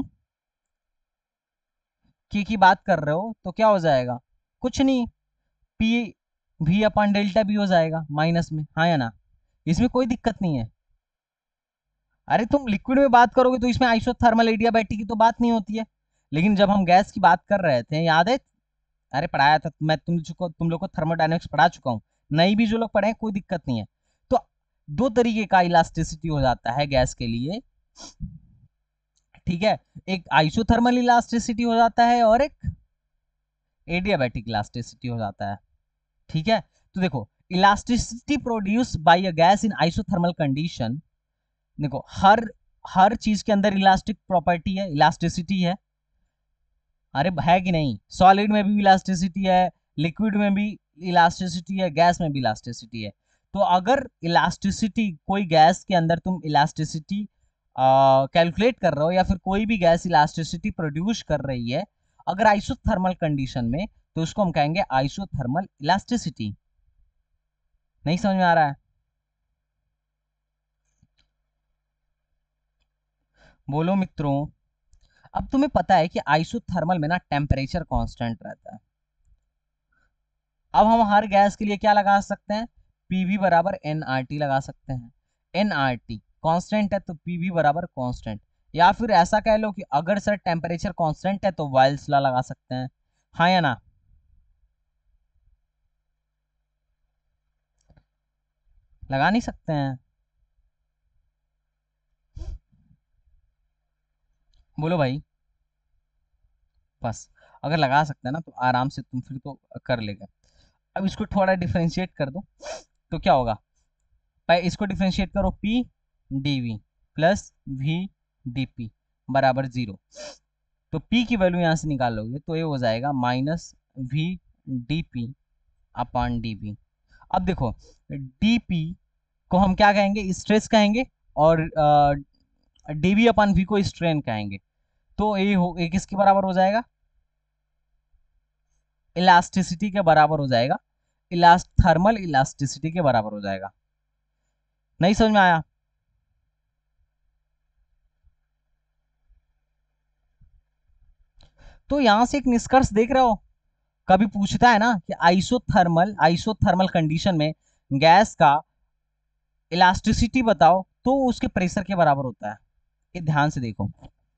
के की बात कर रहे हो तो क्या हो जाएगा, कुछ नहीं, पी भी अपन डेल्टा भी हो जाएगा माइनस में, हाँ या ना? इसमें कोई दिक्कत नहीं है। अरे तुम लिक्विड में बात करोगे तो इसमें आइसोथर्मल एडियाबैटिक की तो बात नहीं होती है, लेकिन जब हम गैस की बात कर रहे थे, याद है? अरे पढ़ाया था मैं तुम चुको तुम लोग को थर्मोडायनेमिक्स पढ़ा चुका हूँ, नई भी जो लोग पढ़े हैं कोई दिक्कत नहीं है। तो दो तरीके का इलास्टिसिटी हो जाता है गैस के लिए, ठीक है। एक आइसोथर्मल इलास्टिसिटी हो जाता है, और एक एडियाबैटिक इलास्टिसिटी हो जाता है, ठीक है। तो देखो, elasticity produce by a gas in isothermal condition. देखो, हर हर चीज के अंदर इलास्टिक प्रॉपर्टी है, इलास्टिसिटी है, अरे है कि नहीं? सॉलिड में भी इलास्टिसिटी है, लिक्विड में भी इलास्टिसिटी है, गैस में भी इलास्टिसिटी है। तो अगर इलास्टिसिटी, कोई गैस के अंदर तुम इलास्टिसिटी कैलकुलेट कर रहे हो या फिर कोई भी गैस इलास्टिसिटी प्रोड्यूस कर रही है अगर आइसोथर्मल कंडीशन में, तो उसको हम कहेंगे आइसोथर्मल इलास्टिसिटी। नहीं समझ में आ रहा है? बोलो मित्रों। अब तुम्हें पता है कि आइसोथर्मल में ना टेम्परेचर कांस्टेंट रहता है। अब हम हर गैस के लिए क्या लगा सकते हैं? पीवी बराबर एन आर टी लगा सकते हैं। एन आर टी कांस्टेंट है तो पीवी बराबर कांस्टेंट, या फिर ऐसा कह लो कि अगर सर टेम्परेचर कांस्टेंट है तो वाइल्स लॉ लगा सकते हैं। हाँ या ना? लगा नहीं सकते हैं? बोलो भाई। बस, अगर लगा सकते हैं ना तो आराम से तुम फिर तो कर लेगा। अब इसको थोड़ा डिफरेंशिएट कर दो तो क्या होगा? भाई इसको डिफरेंशिएट करो, P dV plus V dP बराबर जीरो। तो P की वैल्यू यहां से निकालोगे तो ये हो जाएगा minus V dP upon dV। अब देखो, dP को हम क्या कहेंगे? स्ट्रेस कहेंगे, और dV अपॉन V को स्ट्रेन कहेंगे। तो ये हो, ये किसके बराबर हो जाएगा? इलास्टिसिटी के बराबर हो जाएगा। इलास्ट थर्मल इलास्टिसिटी के बराबर हो जाएगा। नहीं समझ में आया? तो यहां से एक निष्कर्ष देख रहे हो, कभी पूछता है ना कि आइसोथर्मल आइसोथर्मल कंडीशन में गैस का इलास्टिसिटी बताओ, तो उसके प्रेशर के बराबर होता है। ये ध्यान से देखो।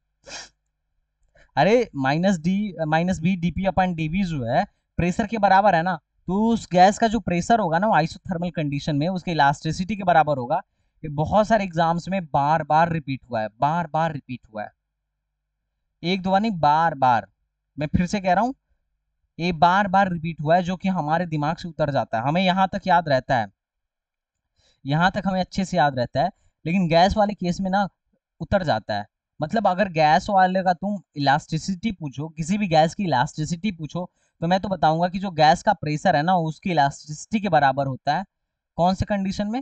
अरे minus D minus V DP upon DV जो है प्रेशर के बराबर है ना, तो उस गैस का जो प्रेशर होगा ना वो आइसोथर्मल कंडीशन में उसके इलास्टिसिटी के बराबर होगा। ये बहुत सारे एग्जाम्स में बार बार रिपीट हुआ है, बार बार रिपीट हुआ है। एक दो बार नहीं, बार बार। मैं फिर से कह रहा हूँ, ये बार बार रिपीट हुआ है, जो कि हमारे दिमाग से उतर जाता है, हमें यहाँ तक याद रहता है, यहाँ तक हमें अच्छे से याद रहता है, लेकिन गैस वाले केस में ना उतर जाता है। मतलब अगर गैस वाले का तुम इलास्टिसिटी पूछो, किसी भी गैस की इलास्टिसिटी पूछो, तो मैं तो बताऊंगा कि जो गैस का प्रेशर है ना उसकी इलास्टिसिटी के बराबर होता है। कौन से कंडीशन में?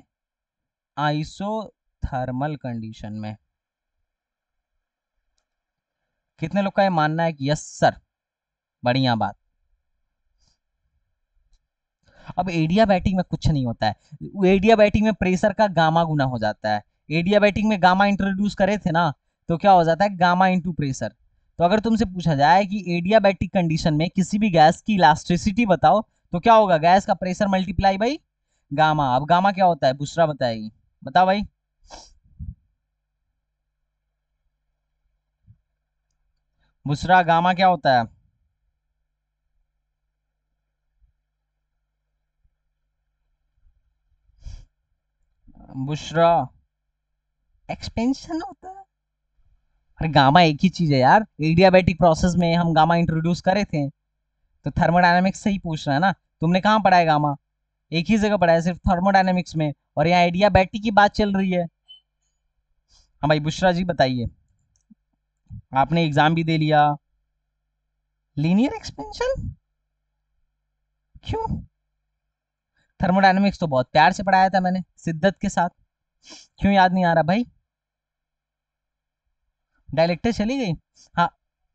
आइसोथर्मल कंडीशन में। कितने लोग का ये मानना है कि यस सर? बढ़िया बात। अब एडियाबैटिक में कुछ नहीं होता है। एडियाबैटिक में प्रेशर का गामा गुना हो जाता है। एडियाबैटिक में गामा इंट्रोड्यूस करे थे ना, तो क्या हो जाता है? Gamma into pressure. तो अगर तुमसे पूछा जाए कि एडियाबैटिक कंडीशन में किसी भी गैस की इलास्टिसिटी बताओ, तो क्या होगा? गैस का प्रेशर मल्टीप्लाई बाई गामा। अब गामा क्या होता है? बुशरा बताएगी। बताओ भाई। बुशरा, गामा क्या होता है? बुशरा एक्सपेंशन होता है। अरे गामा एक ही चीज है यार। एडियाबैटिक प्रोसेस में हम गामा इंट्रोड्यूस करे थे, तो थर्मोडायनेमिक्स से ही पूछ रहा है ना। तुमने कहाँ पढ़ा है गामा? एक ही जगह पढ़ा है, सिर्फ थर्मोडायनेमिक्स में, और यहाँ एडियाबैटिक की बात चल रही है। हाँ भाई बुशरा जी बताइए। आपने एग्जाम भी दे लिया। लीनियर एक्सपेंशन क्यों? थर्मोडायनेमिक्स तो बहुत प्यार से पढ़ाया था मैंने शिद्दत के साथ। क्यों याद नहीं आ रहा भाई? डायलेक्टर चली गई। हाँ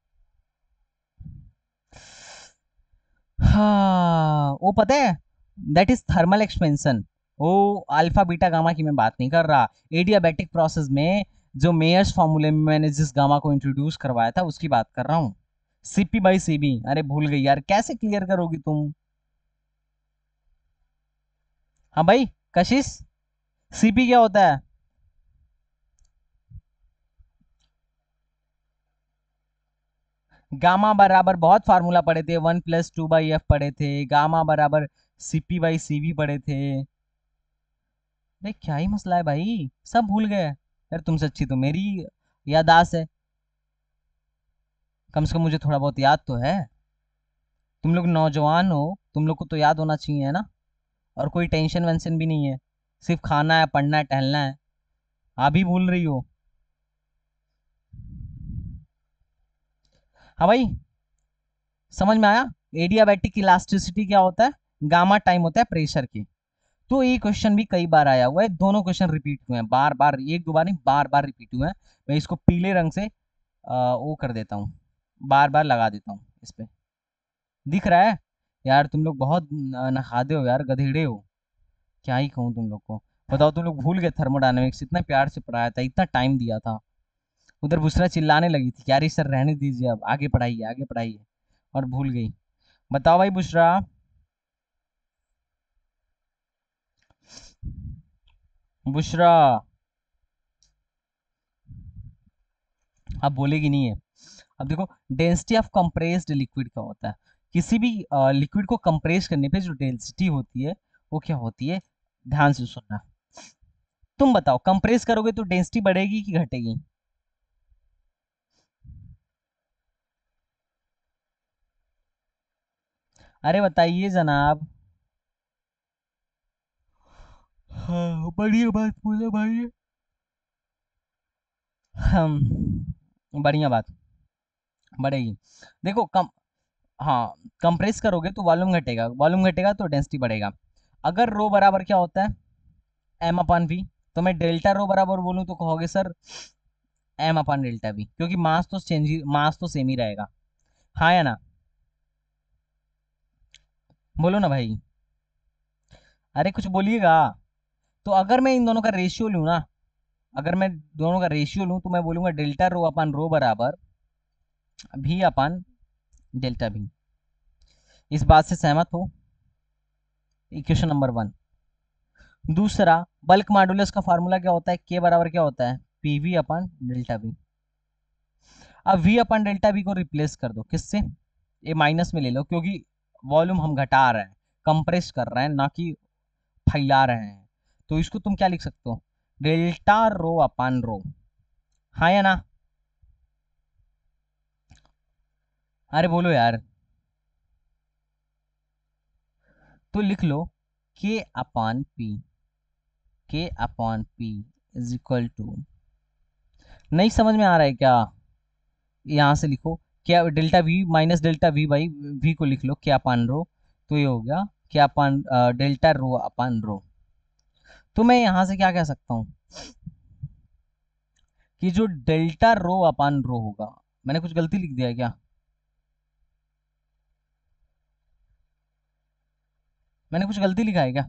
हाँ, वो पता है, दैट इज थर्मल एक्सपेंशन। वो अल्फा बीटा गामा की मैं बात नहीं कर रहा। एडियाबैटिक प्रोसेस में जो मेयर्स फॉर्मूले में मैंने जिस गामा को इंट्रोड्यूस करवाया था उसकी बात कर रहा हूँ। CP by CV. अरे भूल गई यार, कैसे क्लियर करोगी तुम? हाँ भाई कशिश, सीपी क्या होता है? गामा बराबर बहुत फार्मूला पढ़े थे, one plus two by F पढ़े थे, गामा बराबर सीपी बाई सीवी पढ़े थे। अरे क्या ही मसला है भाई, सब भूल गए यार। तुमसे अच्छी तो मेरी याददाश्त है, कम से कम मुझे थोड़ा बहुत याद तो है। तुम लोग नौजवान हो, तुम लोग को तो याद होना चाहिए है ना। और कोई टेंशन वेंशन भी नहीं है, सिर्फ खाना है, पढ़ना है, टहलना है। आप भी भूल रही हो। हाँ भाई, समझ में आया? एडियाबैटिक इलास्टिसिटी क्या होता है? गामा टाइम होता है प्रेशर की। तो ये क्वेश्चन भी कई बार आया हुआ है, दोनों क्वेश्चन रिपीट हुए हैं, बार बार, एक दो बार नहीं, बार बार रिपीट हुए हैं। मैं इसको पीले रंग से आ, वो कर देता हूँ, बार बार लगा देता हूँ इस पे। दिख रहा है? यार तुम लोग बहुत न- नहादे हो यार, गधेड़े हो, क्या ही कहूँ तुम लोग को। बताओ, तुम लोग भूल गए थर्मोडायनेमिक्स, इतना प्यार से पढ़ाया था, इतना टाइम दिया था। उधर बुशरा चिल्लाने लगी थी, यार सर रहने दीजिए, अब आगे पढ़ाइए आगे पढ़ाइए, और भूल गई। बताओ भाई बुशरा। बुशरा, अब बोलेगी नहीं है। अब देखो, डेंसिटी ऑफ कंप्रेस्ड लिक्विड क्या होता है? किसी भी लिक्विड को कंप्रेस करने पे जो डेंसिटी होती है वो क्या होती है? ध्यान से सुनना। तुम बताओ, कंप्रेस करोगे तो डेंसिटी बढ़ेगी कि घटेगी? अरे बताइए जनाब। हाँ, बढ़िया बात बोला भाई। हम, बढ़िया बात, बढ़ेगी। देखो कम, हाँ, कंप्रेस करोगे तो वॉल्यूम घटेगा, वॉल्यूम घटेगा तो डेंसिटी बढ़ेगा। अगर रो बराबर क्या होता है? M upon V. तो मैं डेल्टा रो बराबर बोलूं तो कहोगे sir M upon delta V, क्योंकि मास तो चेंज ही, मास तो सेम ही रहेगा। हाँ या ना? बोलो ना भाई, अरे कुछ बोलिएगा। तो अगर मैं इन दोनों का रेशियो लूँ ना, अगर मैं दोनों का रेशियो लूँ तो मैं बोलूंगा डेल्टा रो अपन रो बराबर भी अपन डेल्टा भी। इस बात से सहमत हो? Equation number one. दूसरा, बल्क मॉडुलस का फार्मूला क्या होता है? के बराबर क्या होता है? PV upon delta V. अब वी अपन डेल्टा वी को रिप्लेस कर दो किससे? ये माइनस में ले लो, क्योंकि वॉल्यूम हम घटा रहे हैं, कंप्रेस कर रहे हैं, ना कि फैला रहे हैं। तो इसको तुम क्या लिख सकते हो? Delta rho upon rho. हाँ या ना? अरे बोलो यार। तो लिख लो K upon P, K upon P is equal to, नहीं समझ में आ रहा है क्या? यहाँ से लिखो, क्या delta V minus delta V by V को लिख लो क्या अपान रो। तो ये हो गया क्या अपान डेल्टा रो अपान रो। तो मैं यहाँ से क्या कह सकता हूँ कि जो डेल्टा रो अपान रो होगा, मैंने कुछ गलती लिख दिया है क्या? मैंने कुछ गलती लिखा है क्या?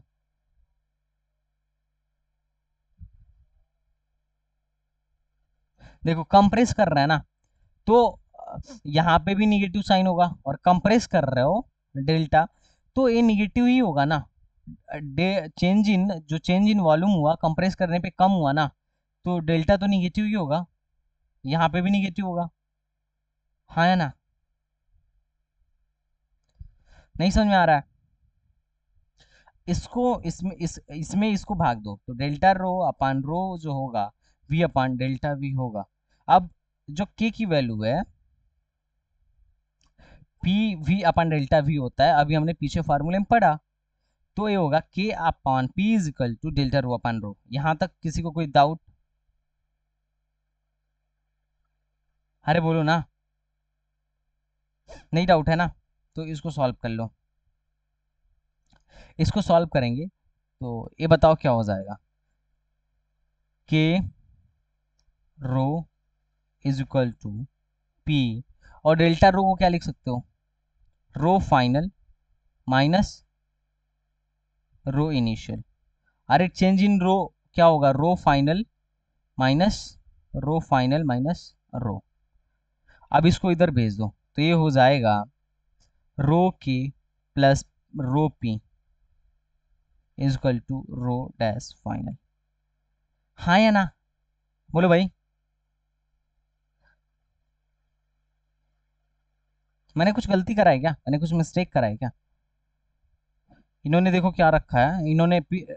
देखो कंप्रेस कर रहा है ना, तो अ, यहाँ पे भी निगेटिव साइन होगा, और कंप्रेस कर रहे हो डेल्टा, तो ये निगेटिव ही होगा ना। डे चेंज इन, जो चेंज इन वॉल्यूम हुआ कंप्रेस करने पे कम हुआ ना, तो डेल्टा तो निगेटिव ही होगा, यहाँ पे भी निगेटिव होगा। हाँ है ना? नहीं समझ में आ रहा है? इसको इसमें इस इसमें इसको भाग दो तो डेल्टा रो अपान रो जो होगा, वी अपान डेल्टा वी होगा। अब जो के की वैल्यू है, P V upon delta V होता है, अभी हमने पीछे फार्मूले में पढ़ा। तो ये होगा K upon P is equal to delta rho upon rho. यहां तक किसी को कोई डाउट? अरे बोलो ना, नहीं डाउट है ना? तो इसको सॉल्व कर लो। इसको सॉल्व करेंगे तो ये बताओ क्या हो जाएगा? K rho is equal to P, और डेल्टा रो को क्या लिख सकते हो? Rho final minus rho initial. अरे चेंज इन रो क्या होगा? Rho final minus rho final minus rho. अब इसको इधर भेज दो तो ये हो जाएगा rho K plus rho P is equal to rho dash final. हाँ या ना? बोलो भाई। मैंने कुछ गलती करा है क्या? मैंने कुछ मिस्टेक करा है क्या? इन्होंने देखो क्या रखा है, इन्होंने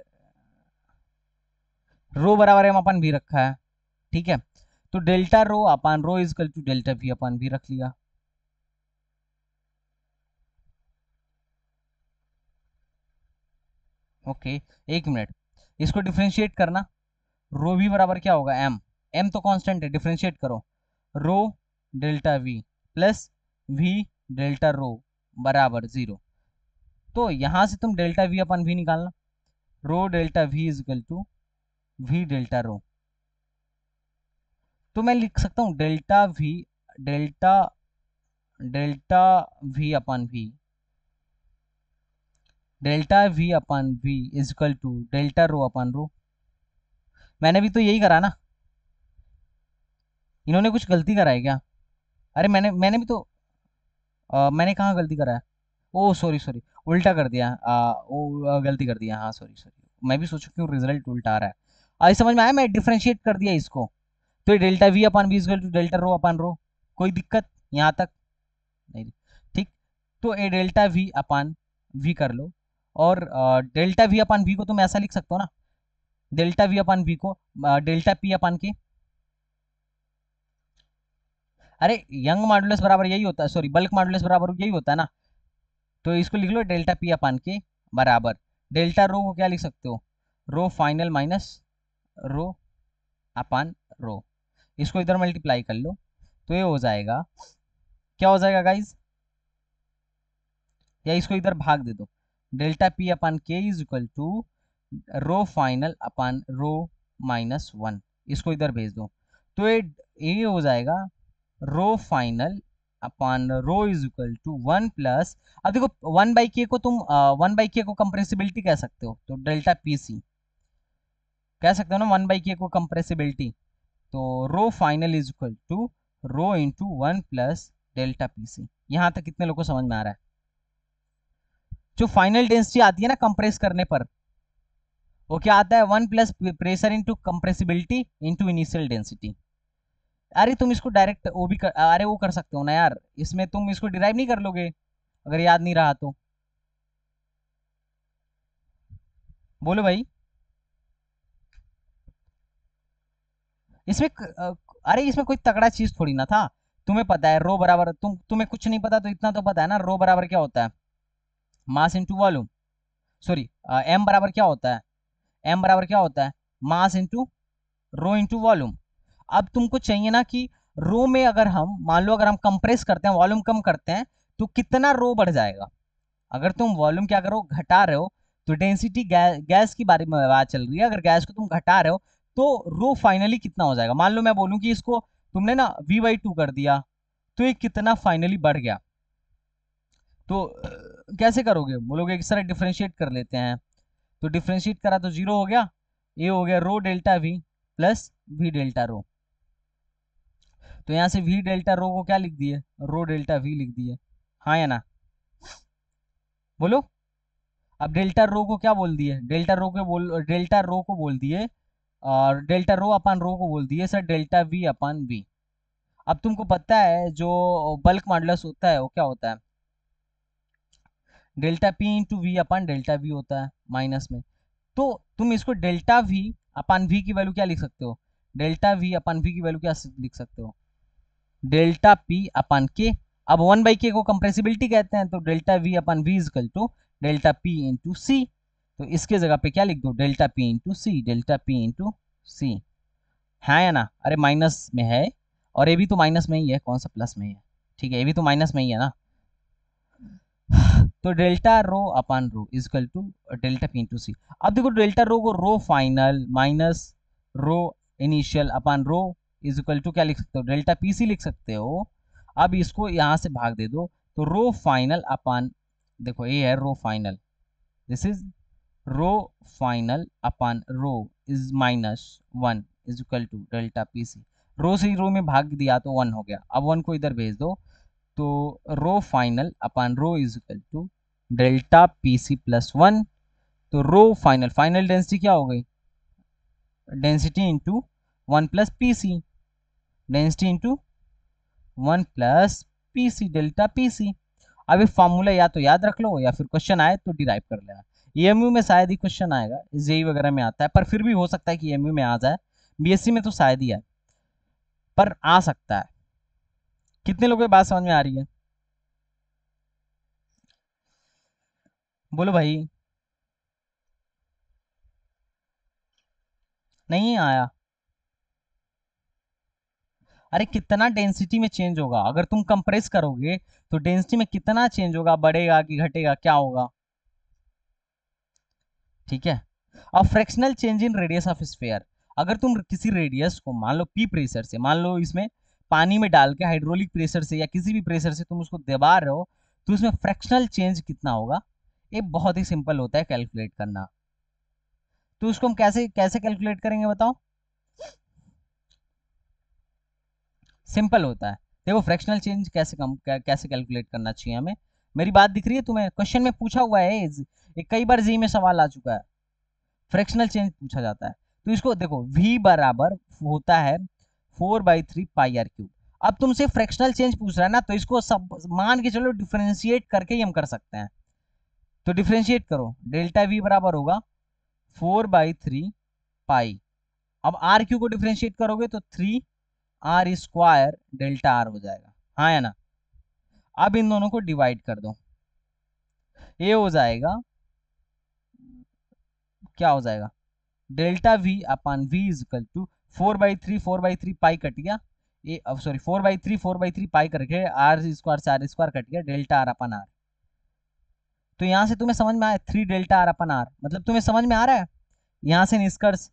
रो बराबर एम अपन भी रखा है, ठीक है? तो delta rho upon rho is equal to delta V upon भी रख लिया। ओके, एक मिनट, इसको डिफ्रेंशिएट करना। रो वी बराबर क्या होगा? एम। एम तो कांस्टेंट है, डिफ्रेंशिएट करो। Rho delta V plus V delta rho बराबर जीरो। तो यहां से तुम डेल्टा वी अपन वी निकालना। Rho delta V is equal to V delta rho. तो मैं लिख सकता हूँ delta V delta delta V upon V delta V upon V is equal to delta rho upon rho. मैंने भी तो यही करा ना, इन्होंने कुछ गलती करा है क्या? अरे मैंने मैंने भी तो अ, मैंने कहाँ गलती करा है? ओ सॉरी सॉरी, उल्टा कर दिया। आ, ओ अ, गलती कर दिया, हाँ सॉरी सॉरी, मैं भी सोचू क्यों रिजल्ट उल्टा आ रहा है। आज समझ में आया, मैं डिफरेंशिएट कर दिया इसको। तो ये delta V upon V equal to delta rho upon rho. कोई दिक्कत यहाँ तक? नहीं। ठीक। तो ए डेल्टा वी अपान वी कर लो, और डेल्टा वी अपान वी को तुम ऐसा लिख सकते हो ना, डेल्टा वी अपान वी को डेल्टा पी अपान के। अरे यंग मॉडुलस बराबर यही होता है, सॉरी बल्क मॉडुलस बराबर यही होता है ना। तो इसको लिख लो डेल्टा पी अपान के बराबर डेल्टा रो को क्या लिख सकते हो, रो फाइनल माइनस रो अपान रो। इसको इधर मल्टीप्लाई कर लो, तो ये हो जाएगा, क्या हो जाएगा गाइज, या इसको इधर भाग दे दो, delta P upon K is equal to rho final upon rho minus one. इसको इधर भेज दो, तो ये ये हो जाएगा rho final upon rho is equal to one plus, अब देखो वन बाई के को तुम वन बाई के को कंप्रेसिबिलिटी कह सकते हो, तो डेल्टा पी सी कह सकते हो ना, वन बाई के को कंप्रेसिबिलिटी। तो rho final is equal to rho into one plus delta P C. यहां तक कितने लोगों को समझ में आ रहा है? जो फाइनल डेंसिटी आती है ना कंप्रेस करने पर, वो क्या आता है, one plus pressure into compressibility into initial density. अरे तुम इसको डायरेक्ट वो भी कर, अरे वो कर सकते हो ना यार, इसमें तुम इसको डिराइव नहीं कर लोगे अगर याद नहीं रहा तो? बोलो भाई। इसमें क- अरे इसमें कोई तगड़ा चीज थोड़ी ना था। तुम्हें पता है रो बराबर, तुम तुम्हें कुछ नहीं पता तो इतना तो पता है ना, रो बराबर क्या होता है, mass into volume. Sorry, M बराबर क्या होता है, एम बराबर क्या होता है, mass into rho into volume. अब तुमको चाहिए ना कि रो में अगर हम मान लो अगर हम कंप्रेस करते हैं, वॉल्यूम कम करते हैं, तो कितना रो बढ़ जाएगा। अगर तुम वॉल्यूम क्या करो, घटा रहे हो, तो डेंसिटी गै, गैस की बारे में बात चल रही है, अगर गैस को तुम घटा रहे हो तो रो फाइनली कितना हो जाएगा। मान लो मैं बोलूं कि इसको तुमने ना वी बाई टू कर दिया, तो ये कितना फाइनली बढ़ गया। तो अ, कैसे करोगे, बोलोगे इस तरह डिफ्रेंशिएट कर लेते हैं, तो डिफ्रेंशिएट करा तो जीरो हो गया, ये हो गया rho delta V plus V delta rho. तो यहाँ से वी डेल्टा रो को क्या लिख दिए, रो डेल्टा वी लिख दिए, हाँ या ना? बोलो। अब डेल्टा रो को क्या बोल दिए, डेल्टा रो को बोल डेल्टा रो को बोल दिए, और डेल्टा रो अपन रो को बोल दिए sir delta V upon V. अब तुमको पता है जो बल्क मॉडुलस होता है वो क्या होता है, delta P into V upon delta V होता है माइनस में। तो तुम इसको डेल्टा वी अपन वी की वैल्यू क्या लिख सकते हो, डेल्टा वी अपन वी की वैल्यू क्या लिख सकते हो, डेल्टा पी अपन के। अब वन बाई के को कंप्रेसिबिलिटी कहते हैं, तो delta V upon V is equal to delta P into C. तो इसके जगह पे क्या लिख दो, delta P into C, delta P into C, है या ना? अरे माइनस में है, और ये भी तो माइनस में ही है, कौन सा प्लस में ही है, ठीक है ये भी तो माइनस में ही है ना। तो delta rho upon rho is equal to delta P into C. अब देखो डेल्टा रो को rho final minus rho initial upon rho is equal to क्या लिख सकते हो, डेल्टा पी सी लिख सकते हो। अब इसको यहाँ से भाग दे दो, तो रो फाइनल अपन, देखो ये है rho final, this is rho final upon rho is minus one is equal to delta P C. Rho से रो में भाग दिया तो वन हो गया, अब वन को इधर भेज दो, तो rho final upon rho is equal to delta P C plus one. तो रो फाइनल, फाइनल डेंसिटी क्या हो गई, density into one plus P C, density into one plus P C delta P C. अब ये formula या तो याद रख लो या फिर क्वेश्चन आए तो डिराइव कर लेना। ईएमयू में शायद ही क्वेश्चन आएगा, जेई वगैरह में आता है, पर फिर भी हो सकता है कि ईएमयू में आ जाए, बीएससी में तो शायद ही है, पर आ सकता है। कितने लोगों की बात समझ में आ रही है? बोलो भाई। नहीं आया? अरे कितना डेंसिटी में चेंज होगा अगर तुम कंप्रेस करोगे, तो डेंसिटी में कितना चेंज होगा, बढ़ेगा कि घटेगा, क्या होगा? ठीक है। और fractional change in radius of sphere, अगर तुम किसी रेडियस को मान लो पी प्रेशर से, मान लो इसमें पानी में डाल के हाइड्रोलिक प्रेशर से या किसी भी प्रेशर से तुम उसको दबा रहे हो, तो उसमें फ्रैक्शनल चेंज कितना होगा, ये बहुत ही सिंपल होता है कैलकुलेट करना। तो उसको हम कैसे कैसे कैलकुलेट करेंगे बताओ? सिंपल होता है। देखो फ्रैक्शनल चेंज कैसे कम कै, कैसे कैलकुलेट करना चाहिए हमें। मेरी बात दिख रही है तुम्हें? क्वेश्चन में पूछा हुआ है, ये कई बार जी में सवाल आ चुका है, फ्रैक्शनल चेंज पूछा जाता है। तो इसको देखो, v बराबर होता है four by three pi R cube. अब तुमसे फ्रैक्शनल चेंज पूछ रहा है ना, तो इसको सब मान के चलो डिफरेंशिएट करके ही हम कर सकते हैं। तो डिफरेंशिएट करो, डेल्टा v बराबर होगा फोर बाई थ्री पाई। अब आर क्यू को डिफरेंशिएट करोगे तो three R square delta R हो जाएगा, हाँ या ना? अब इन दोनों को डिवाइड कर दो, ये हो जाएगा, क्या हो जाएगा, delta V upon V is equal to four by three four by three pi cut गया, ये अब sorry four by three four by three pi करके आर स्क्वायर से आर स्क्वायर कट गया, डेल्टा आर अपन आर। तो यहां से तुम्हें समझ में आया three delta R upon R, मतलब तुम्हें समझ में आ रहा है यहां से निष्कर्ष,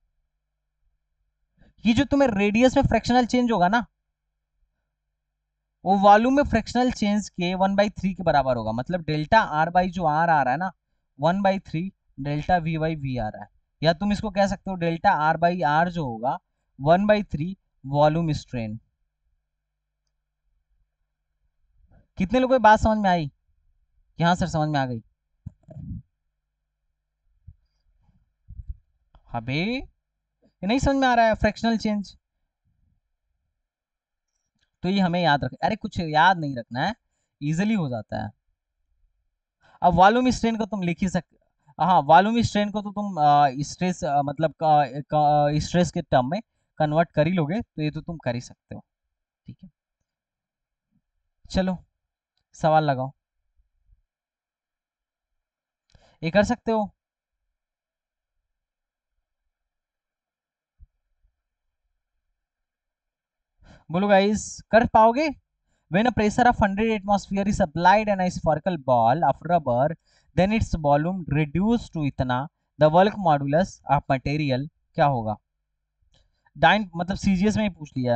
ये जो तुम्हें रेडियस में फ्रैक्शनल चेंज होगा ना, वो वॉल्यूम में फ्रैक्शनल चेंज के वन बाई थ्री के बराबर होगा। मतलब डेल्टा आर बाई जो आर आ रहा है ना, one by three delta V by V आ रहा है। या तुम इसको कह सकते हो डेल्टा आर बाई आर जो होगा one by three volume strain. कितने लोगों को बात समझ में आई? यहाँ सर समझ में आ गई? अबे ये नहीं समझ में आ रहा है फ्रैक्शनल चेंज? तो ये हमें याद रख, अरे कुछ याद नहीं रखना है, इजिली हो जाता है। अब वॉल्यूम स्ट्रेन को तुम लिख ही सकते, हाँ वॉल्यूम स्ट्रेन को तो तुम स्ट्रेस मतलब स्ट्रेस के टर्म में कन्वर्ट कर ही लोगे, तो ये तो तुम कर ही सकते हो। ठीक है, चलो सवाल लगाओ, ये कर सकते हो? बोलो गाइस, कर पाओगे? When a pressure of one hundred atmosphere is applied on a spherical ball of rubber, then its volume reduced to इतना, the bulk modulus of material क्या होगा? डाइन मतलब सीजीएस में ही पूछ लिया है।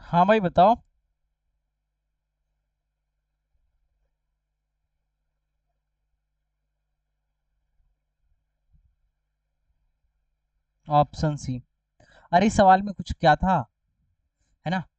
हाँ भाई बताओ। Option C. अरे इस सवाल में कुछ क्या था, है ना?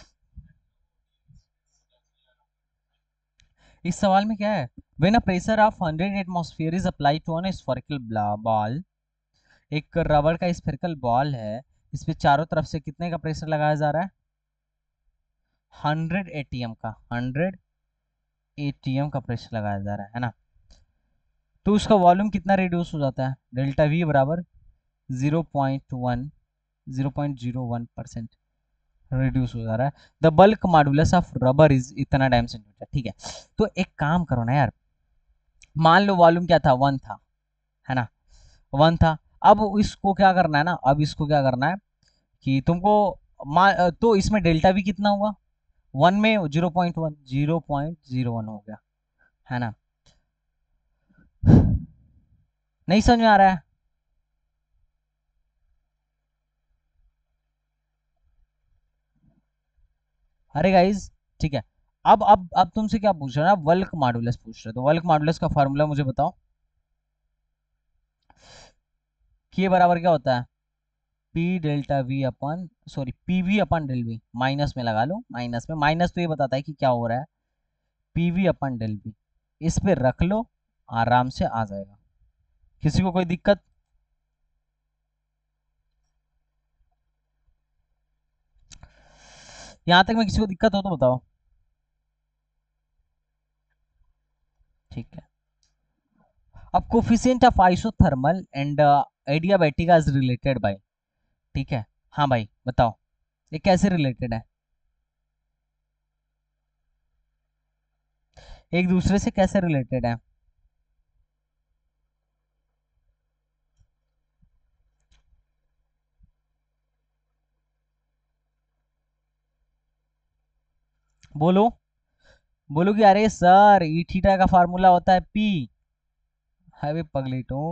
इस सवाल में क्या है, when a pressure of hundred atmosphere is apply to an spherical ball, एक रबर का स्फेरिकल बॉल है, इस पे चारों तरफ से कितने का प्रेशर लगाया जा रहा है? हंड्रेड एटीएम का, हंड्रेड एटीएम का प्रेशर लगाया जा रहा है है ना? तो उसका वॉल्यूम कितना रिड्यूस हो जाता है? डेल्टा वी बराबर zero point one, zero point zero one percent reduce हो जा रहा है। The bulk modulus of rubber is इतना डायम सेंटीमीटर, ठीक है। तो एक काम करो ना यार, मान लो वॉल्यूम क्या था, वन था, है ना? वन था। अब इसको क्या करना है ना, अब इसको क्या करना है कि तुमको मा- तो इसमें डेल्टा वी कितना हुआ? वन में zero point one, zero point zero one हो गया, है ना? नहीं समझ में आ रहा है? अरे गाइज, ठीक है। अब अब अब तुमसे क्या पूछ रहे हो ना, वल्क मॉडुलस पूछ रहे हो, तो वल्क मॉडुलस का फॉर्मूला मुझे बताओ। के बराबर क्या होता है? P delta V upon, sorry P V upon del V, minus में लगा लो, माइनस में, माइनस तो ये बताता है कि क्या हो रहा है, P V upon del V. इस पे रख लो, आराम से आ जाएगा। किसी को कोई दिक्कत? यहां तक में किसी को दिक्कत हो तो बताओ। ठीक है। अब coefficient of isothermal and adiabatic is related by, ठीक है। हाँ भाई बताओ, ये कैसे रिलेटेड है? एक दूसरे से कैसे रिलेटेड है? बोलो, बोलो कि अरे सर ई थीटा का फार्मूला होता है पी। है भी पगलेटो,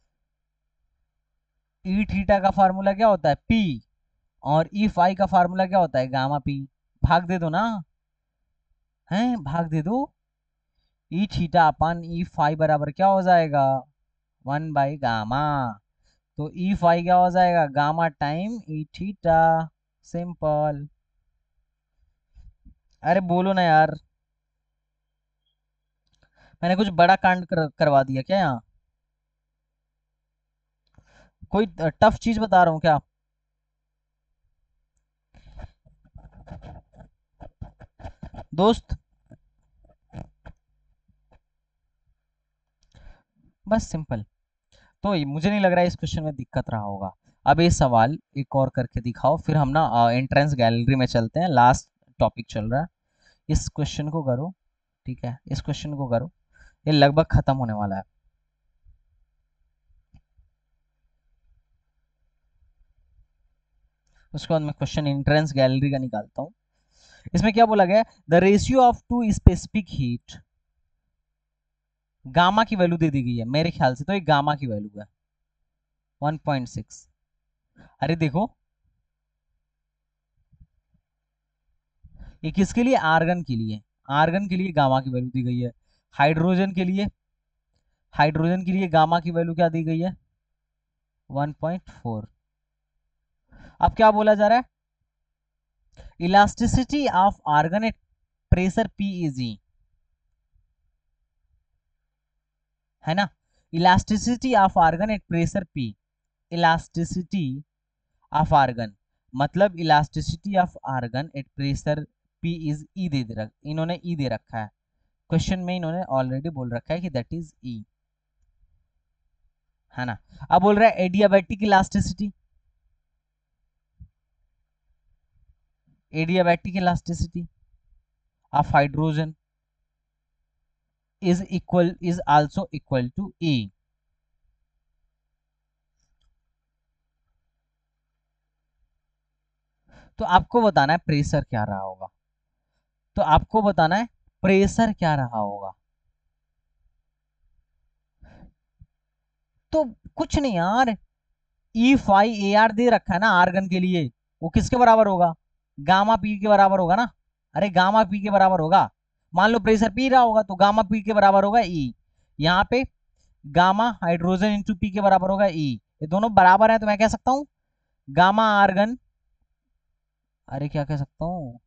ई थीटा का फार्मूला क्या होता है? पी। और ई फाई का फार्मूला क्या होता है? Gamma P. भाग दे दो ना, हैं भाग दे दो। ई थीटा अपन ई फाई बराबर क्या हो जाएगा? One by gamma. तो ई फाई क्या हो जाएगा? Gamma time E theta. Simple. अरे बोलो ना यार, मैंने कुछ बड़ा कांड कर, करवा दिया क्या यहाँ? कोई टफ चीज बता रहा हूँ क्या? दोस्त, बस सिंपल। तो ये- मुझे नहीं लग रहा है इस क्वेश्चन में दिक्कत रहा होगा। अब ये सवाल एक और करके दिखाओ, फिर हम ना एंट्रेंस गैलरी में चलते हैं, लास्ट टॉपिक चल रहा है। इस क्वेश्चन को करो, ठीक है, इस क्वेश्चन को करो, ये लगभग खत्म होने वाला है। उसके बाद मैं क्वेश्चन एंट्रेंस गैलरी का निकालता हूँ। इसमें क्या बोला गया है? The ratio of two specific heat, gamma की वैल्यू दे दी गई है, मेरे ख्याल से तो ये गामा की वैल्यू है वन पॉइंट सिक्स। अरे देखो, ये किसके लिए? आर्गन के लिए। आर्गन के लिए गामा की वैल्यू दी गई है। हाइड्रोजन के लिए, हाइड्रोजन के लिए गामा की वैल्यू क्या दी गई है? One point four. अब क्या बोला जा रहा है? Elasticity of argon at pressure P is E, है ना? Elasticity of argon at pressure P, elasticity of argon, मतलब elasticity of argon at pressure P is E दे रख, इन्होंने ई दे रखा है क्वेश्चन में, इन्होंने ऑलरेडी बोल रखा है कि दैट इज ई, है ना? अब बोल रहा है adiabatic elasticity, adiabatic elasticity of hydrogen is equal is also equal to E। तो आपको बताना है प्रेशर क्या रहा होगा, तो आपको बताना है प्रेशर क्या रहा होगा। तो कुछ नहीं यार, ई फाइव ए आर दे रखा है ना आर्गन के लिए, वो किसके बराबर होगा? गामा पी के बराबर होगा ना, अरे गामा पी के बराबर होगा। मान लो प्रेशर पी रहा होगा तो गामा पी के बराबर होगा ई। यहाँ पे गामा हाइड्रोजन इंटू पी के बराबर होगा ई। ये दोनों बराबर है तो मैं कह सकता हूँ गामा आर्गन, अरे क्या कह सकता हूँ,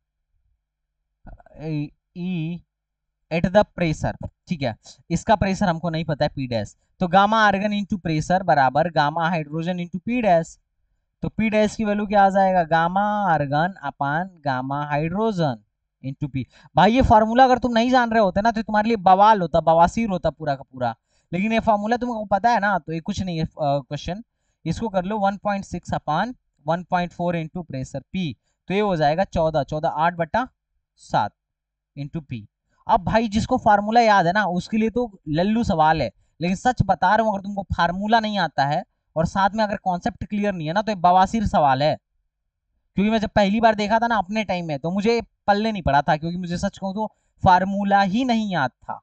ई एट द प्रेशर, ठीक है। इसका प्रेशर हमको नहीं पता है पी डैश, तो गामा आर्गन इंटू प्रेशर बराबर gamma hydrogen into P dash. तो पी डैश की वैल्यू क्या आ जाएगा, gamma argon upon gamma hydrogen into P. भाई ये फार्मूला अगर तुम नहीं जान रहे होते ना तो तुम्हारे लिए बवाल होता, बवासीर होता पूरा का पूरा, लेकिन ये फार्मूला तुमको पता है ना तो ये कुछ नहीं है क्वेश्चन। इसको कर लो one point six upon one point four into pressure P, तो ये हो जाएगा चौदह, चौदह आठ बटा सात इंटू पी। अब भाई जिसको फार्मूला याद है ना उसके लिए तो लल्लू सवाल है, लेकिन सच बता रहा हूं अगर तुमको फार्मूला नहीं आता है और साथ में अगर कॉन्सेप्ट क्लियर नहीं है ना तो ये बवासीर सवाल है। क्योंकि मैं जब पहली बार देखा था ना अपने टाइम में तो मुझे पल्ले नहीं पड़ा था, क्योंकि मुझे सच कहूं तो फार्मूला ही नहीं याद था।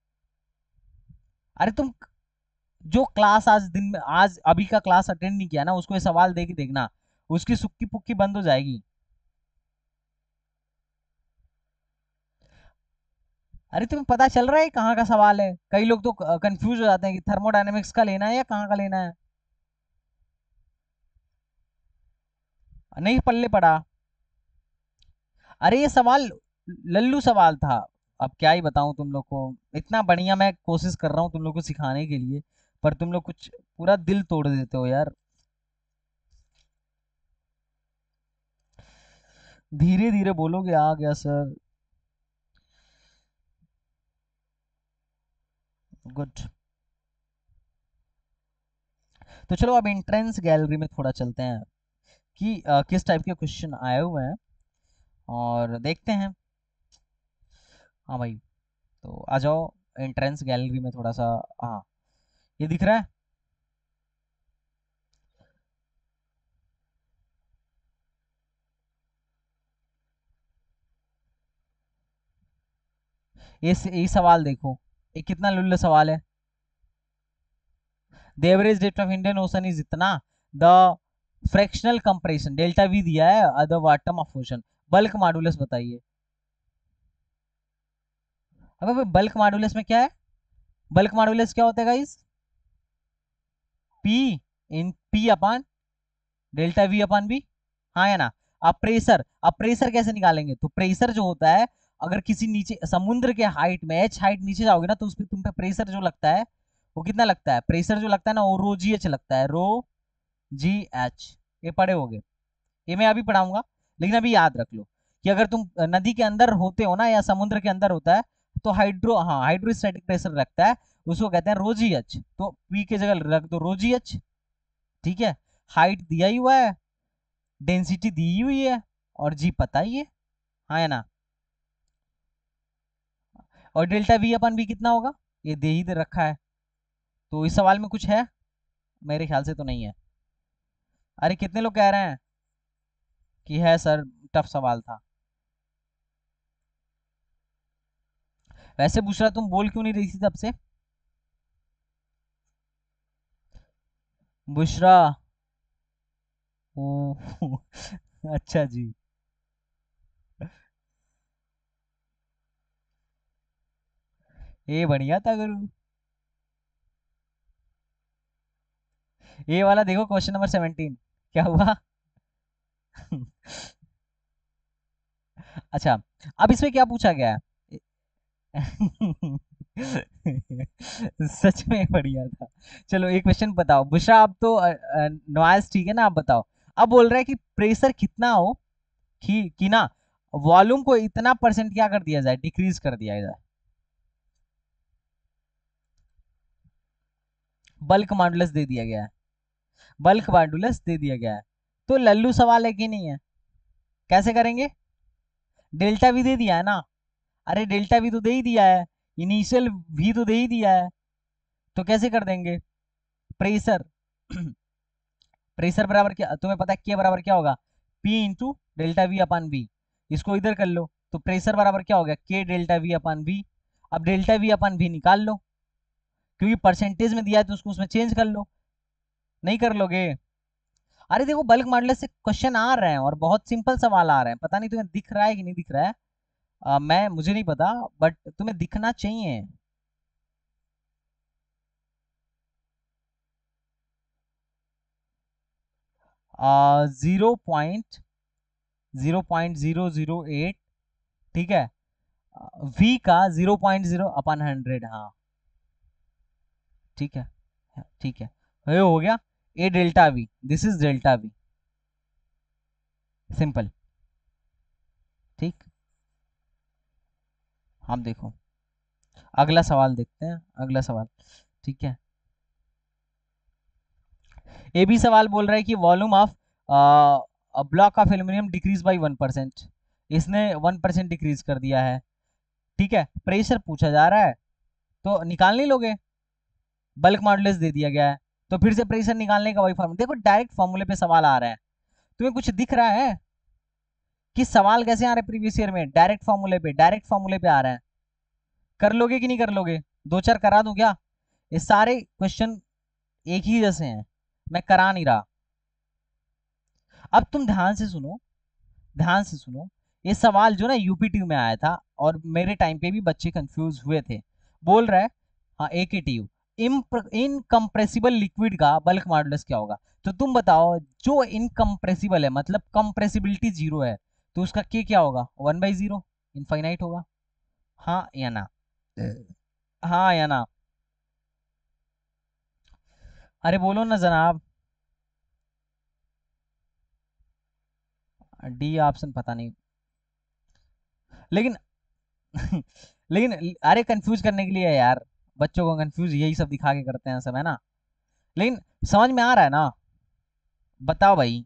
अरे तुम जो क्लास आज दिन में आज अभी का क्लास अटेंड नहीं किया ना उसको ये सवाल दे के देखना, उसकी सुक्की पुक्की बंद हो जाएगी। अरे तुम्हें पता चल रहा है कहाँ का सवाल है? कई लोग तो कंफ्यूज हो जाते हैं कि थर्मोडायनेमिक्स का लेना है या कहाँ का लेना है, नहीं पल्ले पड़ा। अरे ये सवाल लल्लू सवाल था। अब क्या ही बताऊं तुम लोग को, इतना बढ़िया मैं कोशिश कर रहा हूँ तुम लोग को सिखाने के लिए, पर तुम लोग कुछ पूरा दिल तोड़ देते हो यार। धीरे धीरे बोलोगे आ गया सर। गुड। तो चलो अब एंट्रेंस गैलरी में थोड़ा चलते हैं कि अ, किस टाइप के क्वेश्चन आए हुए हैं और देखते हैं। हाँ भाई, तो आ जाओ एंट्रेंस गैलरी में थोड़ा सा। हाँ, ये दिख रहा है। ये ये सवाल देखो, ये कितना लुल्ल सवाल है। The average depth of Indian Ocean is इतना, the fractional compression delta V दिया है a the bottom of ocean, bulk modulus बताइए। अबे बल्क मॉडुलस में क्या है, बल्क मॉडुलस क्या होता है guys, P in P upon delta V upon V, हाँ या ना। अब प्रेशर, अब प्रेशर कैसे निकालेंगे, तो प्रेशर जो होता है अगर किसी नीचे समुद्र के हाइट में एच हाइट नीचे जाओगे ना तो उस पर तुम पे प्रेशर जो लगता है वो कितना लगता है, प्रेशर जो लगता है ना वो रो जी एच लगता है, रो जी एच। ये पढ़े होगे, ये मैं अभी पढ़ाऊंगा, लेकिन अभी याद रख लो कि अगर तुम नदी के अंदर होते हो ना या समुद्र के अंदर होता है तो हाइड्रो हाँ हाइड्रोस्टैटिक प्रेशर रखता है, उसको कहते हैं रोजी एच, तो पी के जगह रख दो रोजी एच, ठीक है। हाइट दिया ही हुआ है, डेंसिटी दी हुई है और जी पता ही है, हाँ या ना। और डेल्टा वी अपन भी कितना होगा ये दे ही दे रखा है, तो इस सवाल में कुछ है, मेरे ख्याल से तो नहीं है। अरे कितने लोग कह रहे हैं कि है सर, टफ सवाल था। वैसे बुशरा तुम बोल क्यों नहीं रही थी तब से, बुशरा? ओ अच्छा जी। ये बढ़िया था गुरु। ये वाला देखो क्वेश्चन नंबर सेवनटीन, क्या हुआ अच्छा, अब इसमें क्या पूछा गया है सच में बढ़िया था। चलो एक क्वेश्चन बताओ बुशरा, अब तो नॉइस ठीक है ना, आप बताओ। अब बोल रहा है कि प्रेशर कितना हो कि, कि ना वॉल्यूम को इतना परसेंट क्या कर दिया जाए, डिक्रीज कर दिया जाए, बल्क मॉडुलस दे दिया गया है, बल्क मॉडुलस दे दिया गया है। तो लल्लू सवाल है कि नहीं है, कैसे करेंगे, डेल्टा भी दे दिया है ना, अरे डेल्टा भी तो दे ही दिया है, इनिशियल भी तो दे ही दिया है, तो कैसे कर देंगे, प्रेशर प्रेशर बराबर क्या तुम्हें पता है, के बराबर क्या होगा, P into delta V upon V. इसको इधर कर लो तो प्रेशर बराबर क्या हो गया, K delta V upon V. अब डेल्टा वी अपान वी निकाल लो, क्योंकि परसेंटेज में दिया है तो उसको उसमें चेंज कर लो, नहीं कर लोगे। अरे देखो बल्क मॉडुलस से क्वेश्चन आ रहे हैं और बहुत सिंपल सवाल आ रहे हैं, पता नहीं तुम्हें दिख रहा है कि नहीं दिख रहा है। अ, मैं मुझे नहीं पता, बट तुम्हें दिखना चाहिए। Zero point zero point zero zero eight, ठीक है। वी का zero point zero upon hundred, हाँ ठीक है, ठीक है, ये हो गया। ए delta V, this is delta V, simple. ठीक, हम देखो अगला सवाल देखते हैं, अगला सवाल। ठीक है, ये भी सवाल बोल रहा है कि volume of block of aluminium decrease by one percent, इसने वन परसेंट डिक्रीज कर दिया है। ठीक है, प्रेशर पूछा जा रहा है, तो निकाल नहीं लोगे, बल्क मॉडुलस दे दिया गया है, तो फिर से प्रेशर निकालने का वही फॉर्मूला। देखो डायरेक्ट फॉर्मूले पे सवाल आ रहा है, तुम्हें कुछ दिख रहा है कि सवाल कैसे आ रहे हैं प्रीवियस ईयर में, डायरेक्ट फॉर्मूले पे, डायरेक्ट फॉर्मूले पे आ रहा है। कर लोगे कि नहीं कर लोगे, दो चार करा दूं क्या? ये सारे क्वेश्चन एक ही जैसे हैं, मैं करा नहीं रहा। अब तुम ध्यान से सुनो, ध्यान से सुनो। ये सवाल जो ना यूपीटी में आया था, और मेरे टाइम पे भी बच्चे कंफ्यूज हुए थे। बोल रहा है, हाँ एकेटीयू, इनकम्प्रेसिबल लिक्विड का बल्क मॉडुलस क्या होगा? तो तुम बताओ, जो इनकम्प्रेसिबल है मतलब कंप्रेसिबिलिटी जीरो है, तो उसका के क्या होगा? वन बाई जीरो, इनफाइनाइट होगा। हाँ या ना? हाँ या ना? अरे बोलो ना जनाब। डी ऑप्शन पता नहीं, लेकिन लेकिन अरे कंफ्यूज करने के लिए है यार, बच्चों को कंफ्यूज यही सब दिखा के करते हैं सब, है ना? लेकिन समझ में आ रहा है ना? बताओ भाई।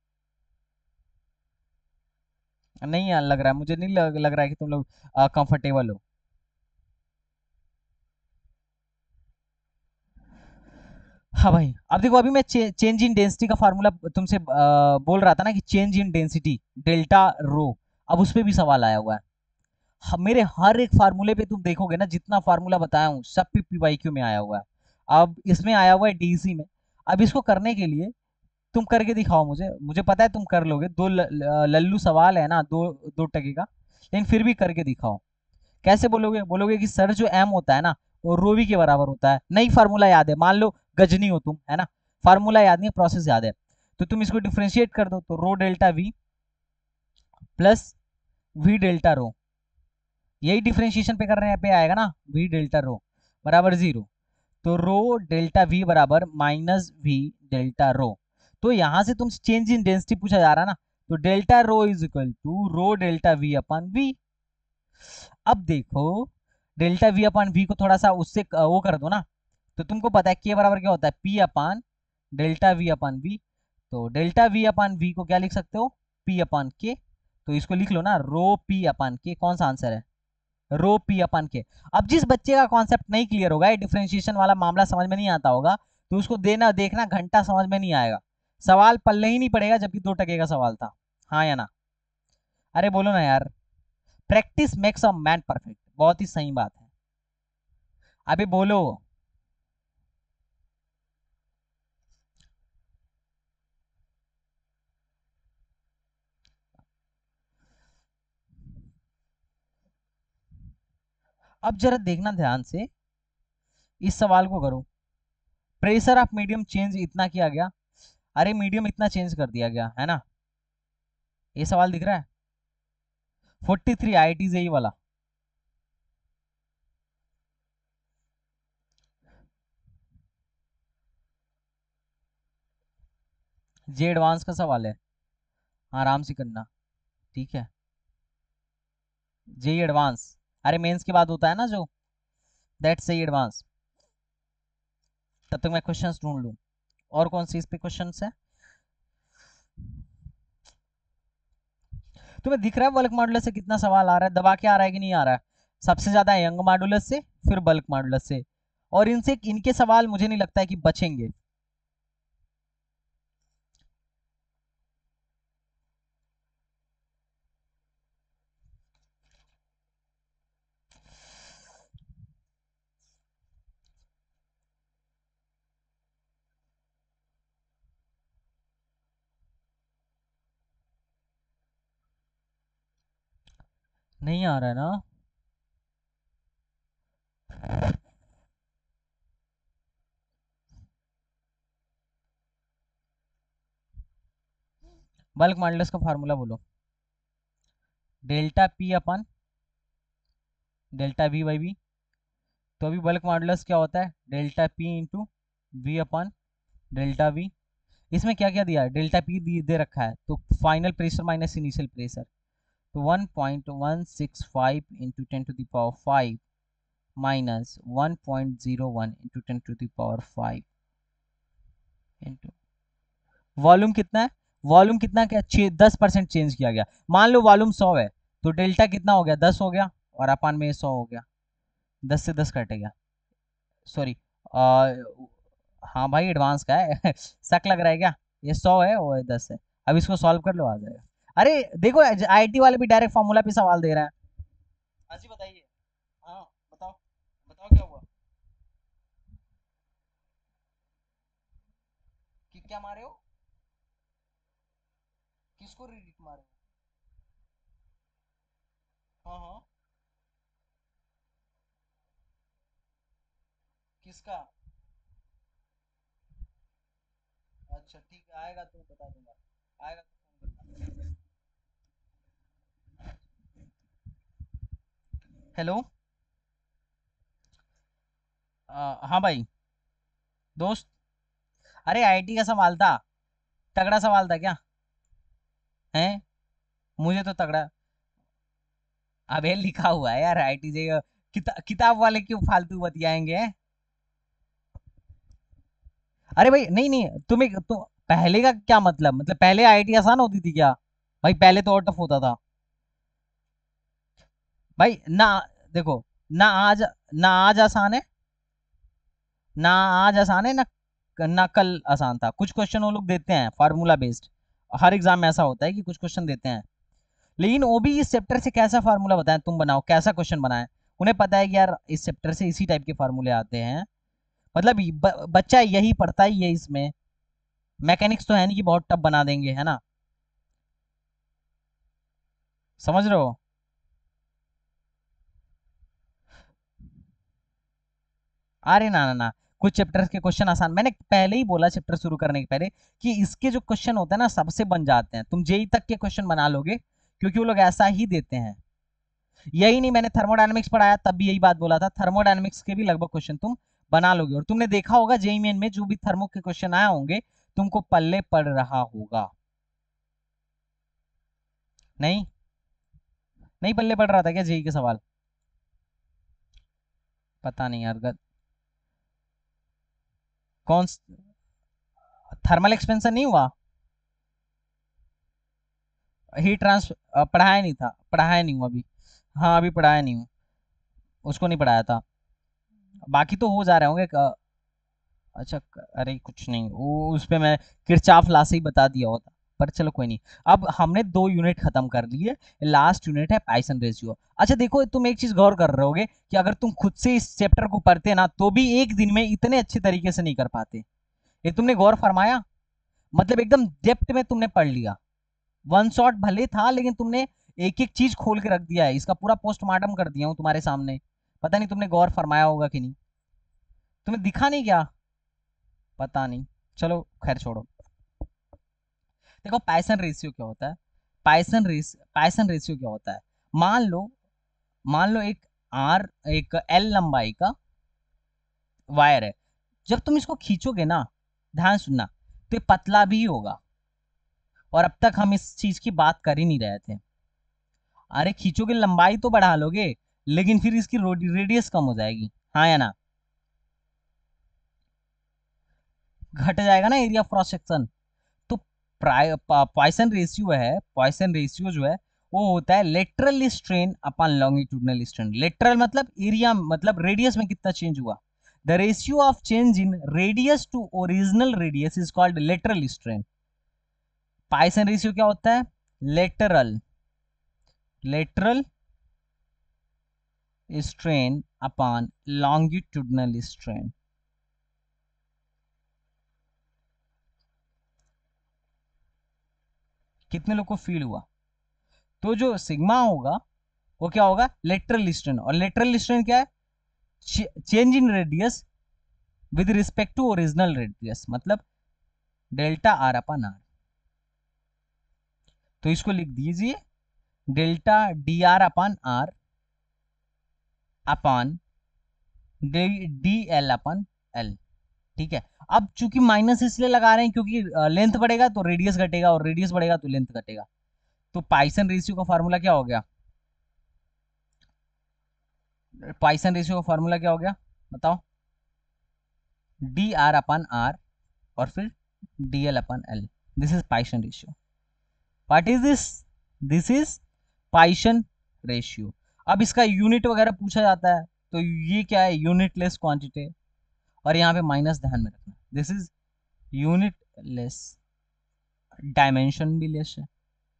नहीं यार, लग रहा है मुझे, नहीं लग, लग रहा है कि तुम लोग कंफर्टेबल हो। हाँ भाई, अब देखो, अभी मैं चे, चेंज इन डेंसिटी का फार्मूला तुमसे अ, बोल रहा था ना, कि change in density delta rho, अब उस पे भी सवाल आया हुआ है। ह- मेरे हर एक फार्मूले पे तुम देखोगे ना, जितना फार्मूला बताया हूँ सब पे पीवाईक्यू में आया हुआ है। अब इसमें आया हुआ है डीसी में। अब इसको करने के लिए तुम करके दिखाओ मुझे, मुझे पता है तुम कर लोगे, दो ल, ल, लल्लू सवाल है ना, दो दो टके का, लेकिन फिर भी करके दिखाओ। कैसे बोलोगे? बोलोगे कि सर जो एम होता है ना, वो रो वी के बराबर होता है, नहीं फार्मूला याद है, मान लो गजनी हो तुम, है ना, फार्मूला याद नहीं, प्रोसेस याद है, तो तुम इसको डिफ्रेंशिएट कर दो, तो rho delta V plus V delta rho, यही डिफ्रेंशिएशन पे कर रहे हैं, पे आएगा ना, वी डेल्टा रो बराबर जीरो, तो रो डेल्टा वी बराबर माइनस वी डेल्टा रो। तो यहां से तुम चेंज इन डेंसिटी पूछा जा रहा है ना, तो delta rho is equal to rho delta V upon V. अब देखो, डेल्टा वी अपन वी को थोड़ा सा उससे अ, वो कर दो ना, तो तुमको पता है के बराबर क्या होता है, P upon delta V upon V. तो डेल्टा वी अपान वी को क्या लिख सकते हो, पी अपान के, तो इसको लिख लो ना, रो पी अपान के, कौन सा आंसर है, रो पी अपन के। अब जिस बच्चे का कॉन्सेप्ट नहीं क्लियर होगा, ये डिफरेंशिएशन वाला मामला समझ में नहीं आता होगा, तो उसको देना देखना घंटा समझ में नहीं आएगा, सवाल पल्ले ही नहीं पड़ेगा, जबकि दो टके का सवाल था। हाँ या ना? अरे बोलो ना यार, practice makes a man perfect, बहुत ही सही बात है, अभी बोलो। अब जरा देखना ध्यान से, इस सवाल को करो, प्रेशर ऑफ मीडियम चेंज इतना किया गया, अरे मीडियम इतना चेंज कर दिया गया है ना, ये सवाल दिख रहा है, forty three I I T JEE वाला, जे एडवांस का सवाल है, आराम से करना, ठीक है। जे एडवांस, अरे मेंस के बाद होता है ना जो, दैट्स से एडवांस। तब तक मैं क्वेश्चंस ढूंढ लूं, और कौन सी इस पे क्वेश्चंस है? तुम्हें दिख रहा है बल्क मॉडुलस से कितना सवाल आ रहा है, दबा के आ रहा है कि नहीं आ रहा है? सबसे ज्यादा यंग मॉडुलस से, फिर बल्क मॉडुलस से, और इनसे इनके सवाल मुझे नहीं लगता है कि बचेंगे। नहीं आ रहा है ना? बल्क मॉडुलस का फार्मूला बोलो। Delta P upon delta V by V. तो अभी बल्क मॉडुलस क्या होता है? Delta P into V upon delta V. इसमें क्या क्या दिया है? डेल्टा पी दे, दे रखा है, तो final pressure minus initial pressure. तो one point one six five into ten to the power five minus one point zero one into ten to the power five into volume कितना है? वॉल्यूम कितना क्या? दस परसेंट चेंज किया गया। मान लो वॉल्यूम सौ है, तो डेल्टा कितना हो गया? दस हो गया, और अपान में सौ हो गया। दस से दस कट गया, सॉरी। हाँ भाई, एडवांस का है शक लग रहा है क्या? ये सौ है और दस है। अब इसको सॉल्व कर लो, आ जाएगा। अरे देखो, आईटी वाले भी डायरेक्ट फॉर्मूला पे सवाल दे रहे हैं। हाँ जी बताइए। हाँ, बताओ। बताओ क्या हुआ? कि क्या मारे हो? किसको रीडिट मारे हो? हाँ हाँ। किसका? अच्छा ठीक है, आएगा तो बता दूंगा। आएगा तो फोन करना। हेलो। आ, हाँ भाई। दोस्त। अरे आईटी का सवाल था। तगड़ा सवाल था क्या? है। मुझे तो तगड़ा। अबे लिखा हुआ है यार, आईटी जे। किता, किताब वाले क्यों फालतू बतियाएंगे? अरे भाई, नहीं नहीं, तुम्हें तो पहले का क्या मतलब मतलब पहले आईटी आसान होती थी क्या? भाई पहले तो और टफ होता था। भाई ना। देखो, ना आज ना आज आसान है। ना आज आसान है ना। ना कल आसान था। कुछ क्वेश्चन वो लोग देते हैं फार्मूला बेस्ड। हर एग्जाम में ऐसा होता है कि कुछ क्वेश्चन देते हैं, लेकिन वो भी इस चैप्टर से कैसा फार्मूला बताएं, तुम बनाओ कैसा क्वेश्चन बनाए। उन्हें पता है कि यार इस चैप्टर से इसी टाइप के फार्मूले आते हैं। मतलब ब, बच्चा यही पढ़ता ही है इसमें। मैकेनिक्स तो है नहीं कि बहुत टफ बना देंगे, है ना? समझ रहे हो? अरे ना ना ना। कुछ चैप्टर्स के क्वेश्चन आसान, मैंने पहले ही बोला चैप्टर शुरू करने के पहले कि इसके जो क्वेश्चन होते हैं ना, सबसे बन जाते हैं। तुम जेई तक के क्वेश्चन बना लोगे, क्योंकि वो लोग ऐसा ही देते हैं। यही नहीं, मैंने थर्मोडायनेमिक्स पढ़ाया तब भी यही बात बोला था, थर्मोडायनेमिक्स के भी लगभग क्वेश्चन तुम बना लोगे। और तुमने देखा होगा जेई मेन में जो भी थर्मो के क्वेश्चन आए होंगे, तुमको पल्ले पड़ रहा होगा। नहीं। नहीं पल्ले पड़ रहा था क्या जेई के सवाल? पता नहीं यार, गद, कौन? थर्मल एक्सपेंशन नहीं हुआ? हीट ट्रांसफर पढ़ाया नहीं था, पढ़ाया नहीं हूँ अभी। हाँ अभी पढ़ाया नहीं हूँ। उसको नहीं पढ़ाया था। बाकी तो हो जा रहे होंगे क- अच्छा क- अरे कुछ नहीं, वो उस पे मैं किरचाफ ला से ही बता दिया होता। पर चलो कोई नहीं। अब हमने दो यूनिट खत्म कर लिए। लास्ट यूनिट है पाइसन रेशियो। अच्छा देखो, तुम एक चीज गौर कर रहे होगे कि अगर तुम खुद से इस चैप्टर को पढ़ते ना, तो भी एक दिन में इतने अच्छे तरीके से नहीं कर पाते। ये तुमने गौर फरमाया? मतलब एकदम डेप्थ में तुमने पढ़ लिया। वन शॉट भले था, लेकिन तुमने एक एक चीज खोल के रख दिया है। इसका पूरा पोस्टमार्टम कर दिया हूँ तुम्हारे सामने। पता नहीं तुमने गौर फरमाया होगा कि नहीं। तुम्हें दिखा नहीं क्या? पता नहीं। चलो खैर छोड़ो। देखो पाइसन रेशियो क्या होता है। पाइसन रेस पाइसन रेशियो क्या होता है? मान लो मान लो एक आर एक एल लंबाई का वायर है। जब तुम इसको खींचोगे ना, ध्यान सुनना, तो ये पतला भी होगा। और अब तक हम इस चीज की बात कर ही नहीं रहे थे। अरे खींचोगे, लंबाई तो बढ़ा लोगे, लेकिन फिर इसकी रेडियस कम हो जाएगी। हाँ या ना? घट जाएगा ना एरिया ऑफ क्रॉस सेक्शन। तो पॉइसन रेशियो है पॉइसन रेशियो जो है, वो होता है lateral strain upon longitudinal strain. Lateral मतलब एरिया, मतलब रेडियस में कितना चेंज हुआ। The ratio of change in radius to original radius is called lateral strain. Poisson ratio क्या होता है? Lateral lateral strain upon longitudinal strain. कितने लोग को फील हुआ? तो जो सिग्मा होगा, वो क्या होगा, लेटरल स्ट्रेन। और लेटरल स्ट्रेन क्या है, change in radius with respect to original radius, मतलब डेल्टा आर अपन आर। तो इसको लिख दीजिए delta D R upon R upon D L upon L. ठीक है, अब चूंकि माइनस इसलिए लगा रहे हैं क्योंकि लेंथ बढ़ेगा तो रेडियस घटेगा, और रेडियस बढ़ेगा तो लेंथ घटेगा। तो पाइसन रेशियो का फॉर्मूला क्या हो गया, पाइसन रेशियो का फॉर्मूला क्या हो गया बताओ, डी आर अपन आर और फिर D L upon L. This is Poisson ratio. What is this, this is Poisson ratio. अब इसका यूनिट वगैरह पूछा जाता है तो ये क्या है, यूनिटलेस क्वांटिटी। और यहाँ पे माइनस ध्यान में रखना, this is unitless, dimension भी लेस है।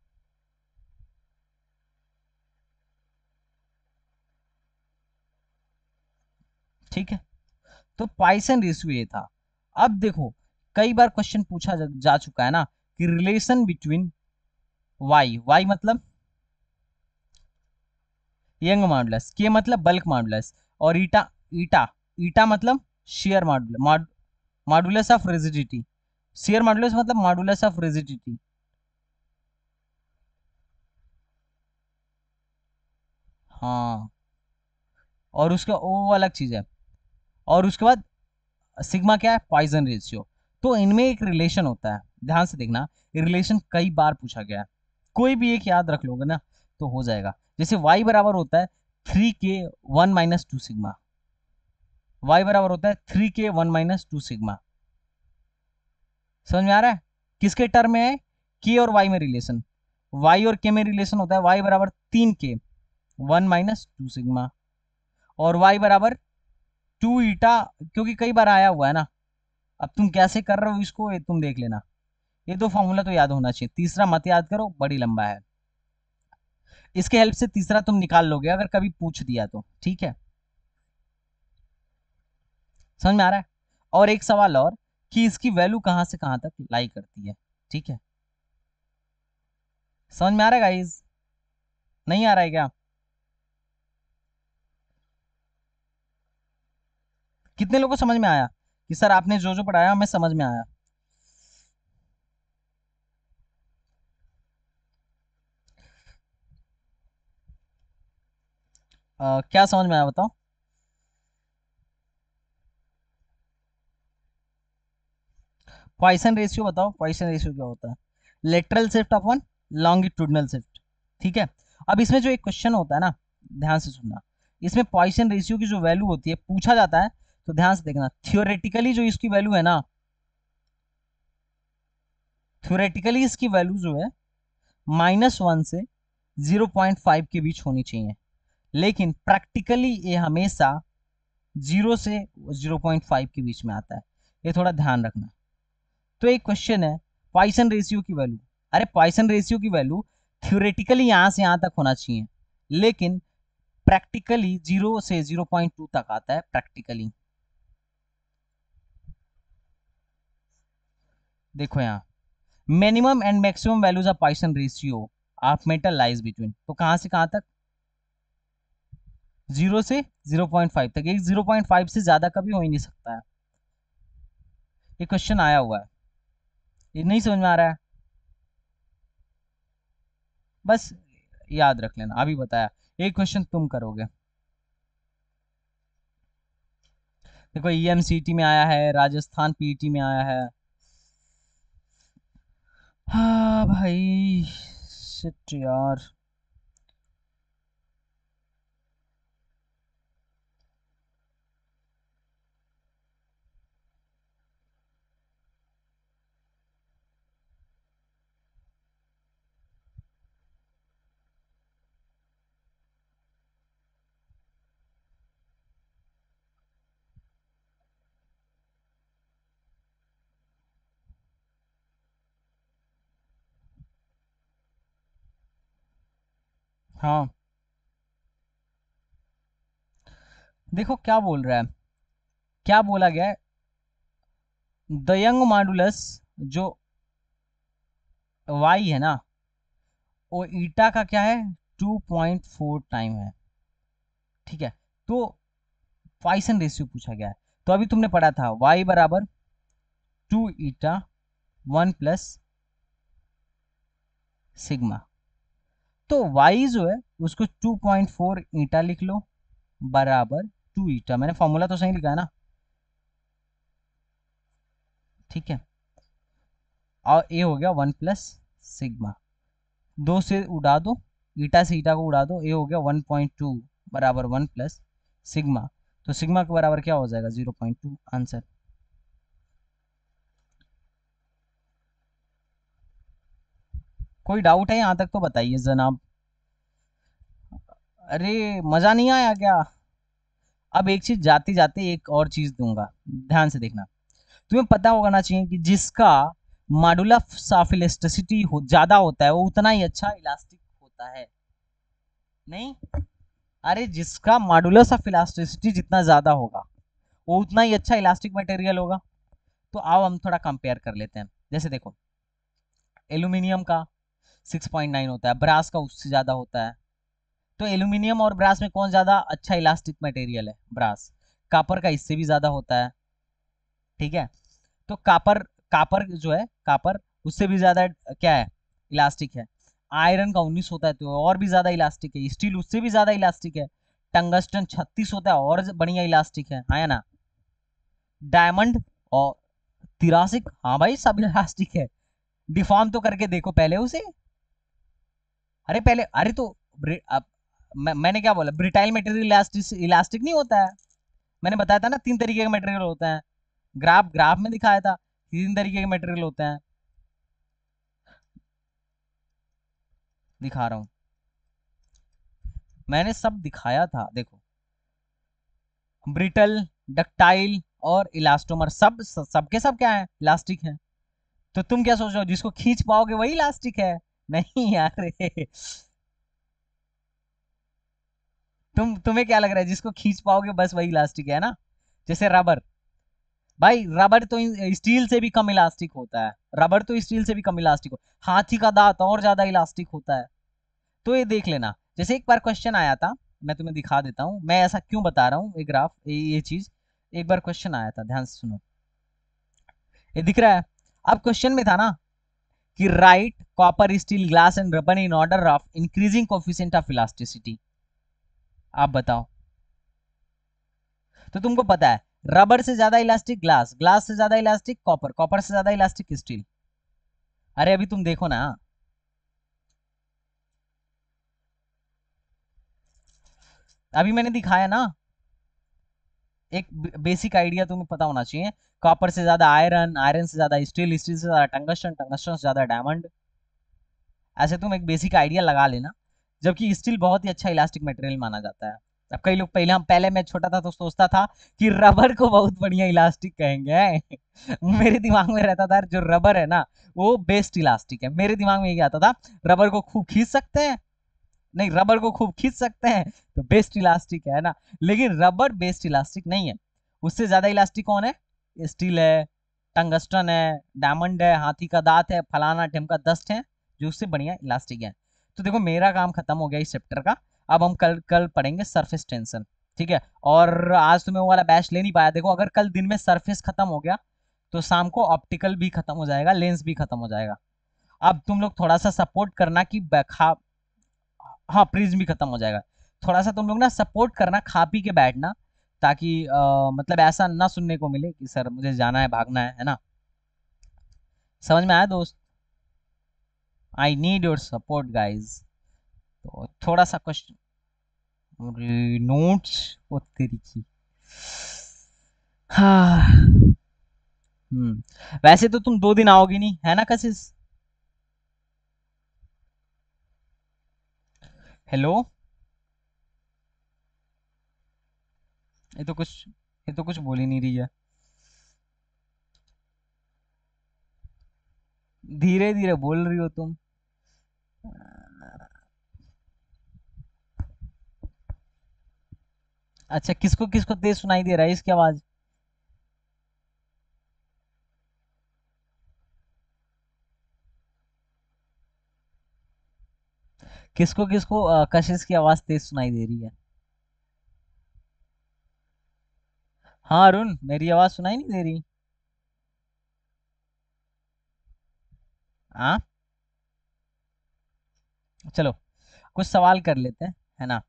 ठीक है, तो पाइसन रेशियो ये था। अब देखो कई बार क्वेश्चन पूछा जा, जा चुका है ना कि रिलेशन बिटवीन वाई, वाई मतलब यंग मॉडुलस, के मतलब बल्क मॉडुलस, और ईटा, ईटा ईटा मतलब shear modulus, modulus of rigidity. Shear modulus मतलब मॉडुलस ऑफ रिजिडिटी। हाँ, और उसका वो अलग चीज है। और उसके बाद सिग्मा क्या है, पॉइजन रेशियो। तो इनमें एक रिलेशन होता है, ध्यान से देखना, ये रिलेशन कई बार पूछा गया है। कोई भी एक याद रख लोगे ना तो हो जाएगा। जैसे y बराबर होता है three K one minus two sigma, y बराबर होता है three K one minus two sigma. समझ में आ रहा है, किसके टर्म में है, k और y में रिलेशन, y और k में रिलेशन होता है y बराबर तीन के वन माइनस टू सिग्मा, और y बराबर टू ईटा, क्योंकि कई बार आया हुआ है ना। अब तुम कैसे कर रहे हो इसको, ये तुम देख लेना। ये दो फॉर्मूला तो याद होना चाहिए, तीसरा मत याद करो, बड़ी लंबा है। इसके हेल्प से तीसरा तुम निकाल लोगे अगर कभी पूछ दिया तो। ठीक है, समझ में आ रहा है। और एक सवाल और, कि इसकी वैल्यू कहां से कहां तक लाई करती है। ठीक है, समझ में आ रहा है गाइस, नहीं आ रहा है क्या, कितने लोगों को समझ में आया कि सर आपने जो जो पढ़ाया हमें समझ में आया। आ, क्या समझ में आया बताओ। पॉइसन रेशियो बताओ, पॉइसन रेशियो क्या होता है, lateral shift upon longitudinal shift. ठीक है, अब इसमें जो एक क्वेश्चन होता है ना, ध्यान से सुनना, इसमें पॉइसन रेशियो की जो वैल्यू होती है पूछा जाता है, तो ध्यान से देखना, थियोरेटिकली जो इसकी वैल्यू है ना, थ्योरेटिकली इसकी वैल्यू जो है माइनस वन से जीरो पॉइंट फाइव के बीच होनी चाहिए, लेकिन प्रैक्टिकली ये हमेशा जीरो से जीरो पॉइंट फाइव के बीच में आता है। ये थोड़ा ध्यान रखना। तो एक क्वेश्चन है, पॉइसन रेशियो की वैल्यू, अरे पॉइसन रेशियो की वैल्यू थ्योरेटिकली यहां से यहां तक होना चाहिए, लेकिन प्रैक्टिकली जीरो से जीरो पॉइंट टू तक आता है प्रैक्टिकली। देखो यहाँ, minimum and maximum values of Poisson ratio of metal lies between, तो कहां से कहां तक, जीरो से जीरो पॉइंट फाइव तक। एक जीरो पॉइंट फाइव से ज्यादा कभी हो ही नहीं सकता है। ये क्वेश्चन आया हुआ है, ये नहीं समझ में आ रहा है, बस याद रख लेना, अभी बताया। एक क्वेश्चन तुम करोगे, देखो ईएमसीटी में आया है, राजस्थान पीटी में आया है। हाँ भाई, शिट यार। हाँ, देखो क्या बोल रहा है, क्या बोला गया है, द यंग मॉडुलस जो वाई है ना, वो ईटा का क्या है, टू पॉइंट फोर टाइम है, ठीक है। तो पॉइसन रेशियो पूछा गया है, तो अभी तुमने पढ़ा था y बराबर two eta one plus sigma, तो y जो है उसको टू पॉइंट फोर ईटा लिख लो बराबर टू ईटा, मैंने फॉर्मूला तो सही लिखा है ना, ठीक है। और a हो गया वन प्लस सिग्मा, दो से उड़ा दो, ईटा से ईटा को उड़ा दो, a हो गया वन पॉइंट टू बराबर वन प्लस सिग्मा, तो सिग्मा के बराबर क्या हो जाएगा जीरो पॉइंट टू, आंसर। कोई डाउट है यहां तक तो बताइए जनाब। अरे मजा नहीं आया क्या? अब एक चीज जाते जाते एक और चीज दूंगा, ध्यान से देखना। तुम्हें पता होना चाहिए कि जिसका मॉडुलस ऑफ इलास्टिसिटी हो ज्यादा होता है वो उतना ही अच्छा इलास्टिक होता है, नहीं? अरे जिसका मॉडुलस ऑफ इलास्टिसिटी जितना ज्यादा होगा वो उतना ही अच्छा इलास्टिक मटेरियल होगा। तो आओ हम थोड़ा कंपेयर कर लेते हैं। जैसे देखो, एल्यूमिनियम का सिक्स पॉइंट नाइन होता है, ब्रास का उससे ज्यादा होता है, तो एल्यूमिनियम और ब्रास में कौन ज्यादा अच्छा इलास्टिक मटेरियल है? ब्रास। कापर का इससे भी ज्यादा होता है, ठीक है। तो कापर, कापर जो है कापर उससे भी ज्यादा क्या है, इलास्टिक है। आयरन का उन्नीस होता है तो और भी ज्यादा इलास्टिक है। स्टील उससे भी ज्यादा इलास्टिक है। टंगस्टन छत्तीस होता है और बढ़िया इलास्टिक है, है ना? डायमंड और तिरासिक, हाँ भाई सब इलास्टिक है। डिफॉर्म तो करके देखो पहले उसे। अरे पहले, अरे तो ब्रि- अब मैं, मैंने क्या बोला, ब्रिटाइल मटेरियल इलास्टिक इलास्टिक नहीं होता है। मैंने बताया था ना तीन तरीके के मटेरियल होते हैं, ग्राफ ग्राफ में दिखाया था तीन तरीके के मटेरियल होते हैं। दिखा रहा हूं, मैंने सब दिखाया था, देखो। ब्रिटल, डक्टाइल और इलास्टोमर, सब सबके सब क्या है, इलास्टिक है। तो तुम क्या सोच रहे हो, जिसको खींच पाओगे वही इलास्टिक है? नहीं यार तुम तुम्हें क्या लग रहा है, जिसको खींच पाओगे बस वही इलास्टिक है ना? जैसे रबर, भाई रबर तो स्टील से भी कम इलास्टिक होता है, रबर तो स्टील से भी कम इलास्टिक हो। हाथी का दांत और ज्यादा इलास्टिक होता है। तो ये देख लेना, जैसे एक बार क्वेश्चन आया था, मैं तुम्हें दिखा देता हूँ मैं ऐसा क्यों बता रहा हूँ, ये ग्राफ, ये, ये चीज। एक बार क्वेश्चन आया था, ध्यान से सुनो, ये दिख रहा है। अब क्वेश्चन में था ना कि right copper steel glass and rubber in order of increasing coefficient of elasticity. आप बताओ। तो तुमको पता है रबर से ज्यादा इलास्टिक ग्लास, ग्लास से ज्यादा इलास्टिक कॉपर, कॉपर से ज्यादा इलास्टिक स्टील। अरे अभी तुम देखो ना, अभी मैंने दिखाया ना। एक बेसिक आइडिया तुम्हें पता होना चाहिए, कॉपर से ज्यादा आयरन, आयरन से ज्यादा स्टील, स्टील से ज्यादा टंगस्टन, टंगस्टन से ज्यादा डायमंड। ऐसे तुम एक बेसिक आइडिया लगा लेना। जबकि स्टील बहुत ही अच्छा इलास्टिक मटेरियल माना जाता है। अब कई लोग, पहले हम पहले मैं छोटा था तो सोचता था कि रबर को बहुत बढ़िया इलास्टिक कहेंगे मेरे दिमाग में रहता था जो रबर है ना वो बेस्ट इलास्टिक है, मेरे दिमाग में यही आता था। रबर को खूब खींच सकते हैं, नहीं रबर को खूब खींच सकते हैं तो बेस्ट इलास्टिक है ना। लेकिन रबर बेस्ट इलास्टिक नहीं है, उससे ज्यादा इलास्टिक कौन है? स्टील है, टंगस्टन है, डायमंड है, हाथी का दांत है, फलाना ढिमका दस्त है, जो उससे बढ़िया इलास्टिक है। तो देखो मेरा काम खत्म हो गया इस चैप्टर का। अब हम कल कल पढ़ेंगे सरफेस टेंशन, ठीक है। और आज तो मैं वो वाला बैच ले नहीं पाया, देखो अगर कल दिन में सरफेस खत्म हो गया तो शाम को ऑप्टिकल भी खत्म हो जाएगा, लेंस भी खत्म हो जाएगा। अब तुम लोग थोड़ा सा सपोर्ट करना कि खा, हाँ प्रिज्म भी खत्म हो जाएगा। थोड़ा सा तुम लोग ना सपोर्ट करना, खा पी के बैठना, ताकि अ, मतलब ऐसा ना सुनने को मिले कि सर मुझे जाना है, भागना है है ना। समझ में आया दोस्त? I need your support guys. तो थोड़ा सा क्वेश्चन, नोट्स, वो तेरी की, हाँ। हम्म, वैसे तो तुम दो दिन आओगी नहीं है ना कशिश? हेलो, ये तो कुछ ये तो कुछ बोल ही नहीं रही है। धीरे धीरे बोल रही हो तुम। अच्छा, किसको किसको तेज सुनाई दे रहा है इसकी आवाज? किसको किसको अ, कशिश की आवाज तेज सुनाई दे रही है? हाँ अरुण, मेरी आवाज सुनाई नहीं दे रही? हाँ, चलो कुछ सवाल कर लेते हैं, है ना?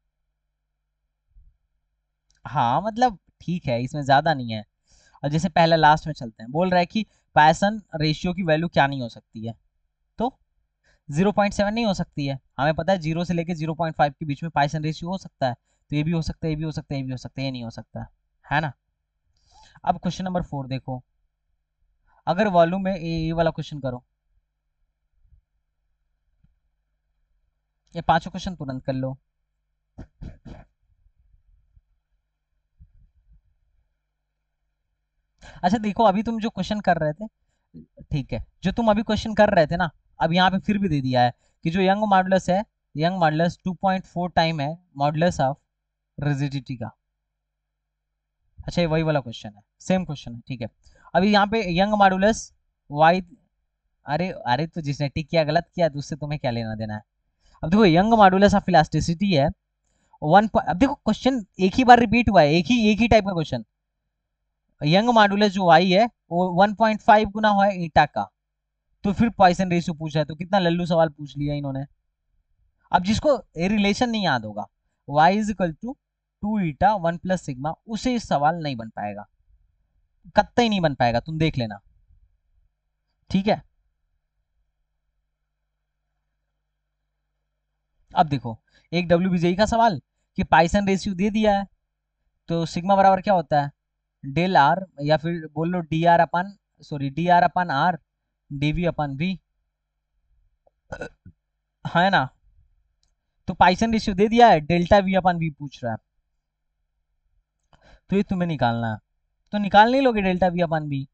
हाँ मतलब ठीक है, इसमें ज्यादा नहीं है। और जैसे पहले लास्ट में चलते हैं, बोल रहा है कि पाइसन रेशियो की वैल्यू क्या नहीं हो सकती है? तो ज़ीरो पॉइंट सेवन नहीं हो सकती है, हमें पता है जीरो से लेके ज़ीरो पॉइंट फाइव के बीच में पाइसन रेशियो हो सकता है। तो ये भी हो सकता है, ये भी हो सकता है, ये भी हो सकता है, ये नहीं हो सकता, है ना? अब क्वेश्चन नंबर फोर देखो। अगर वॉल्यूम में ये ये वाला क्वेश्चन करो, ये पांचों क्वेश्चन तुरंत कर लो। अच्छा देखो, अभी तुम जो क्वेश्चन कर रहे थे, ठीक है, जो तुम अभी क्वेश्चन कर रहे थे ना, अब यहाँ पे फिर भी दे दिया है कि जो यंग मॉडुलस है, Young modulus two point four time है मॉडुलस ऑफ रिजिडिटी का। अच्छा ये वही वाला क्वेश्चन है, सेम क्वेश्चन है, ठीक है। अभी यहाँ पे यंग मॉडुलस वाई, अरे अरे तो जिसने टिक किया गलत किया तो उससे तुम्हें क्या लेना देना है? अब देखो यंग मॉडुलस ऑफ इलास्टिसिटी है वन। अब देखो क्वेश्चन एक ही बार रिपीट हुआ है, एक ही एक ही टाइप का क्वेश्चन। यंग मॉडुलस जो वाई है वो वन पॉइंट फाइव गुना हुआ है ईटा का। तो फिर पॉइसन रेशियो पूछा है, तो कितना लल्लू सवाल पूछ लिया इन्होंने। अब जिसको रिलेशन नहीं याद होगा, y is equal to two eta one plus sigma, उसे इस सवाल नहीं बन पाएगा, कत्ता ही नहीं बन पाएगा, तुम देख लेना, ठीक है। अब देखो, एक डब्ल्यू बी जी का सवाल कि पाइसन रेशियो दे दिया है, तो सिग्मा बराबर क्या होता है? डेल आर, या फिर बोल लो D R upon, sorry D R upon R, DV upon V, है ना? तो पाइसन रेशियो दे दिया है, डेल्टा वी अपन वी पूछ रहा है, तो ये तुम्हें निकालना है। तो निकाल नहीं लोगे delta V upon V?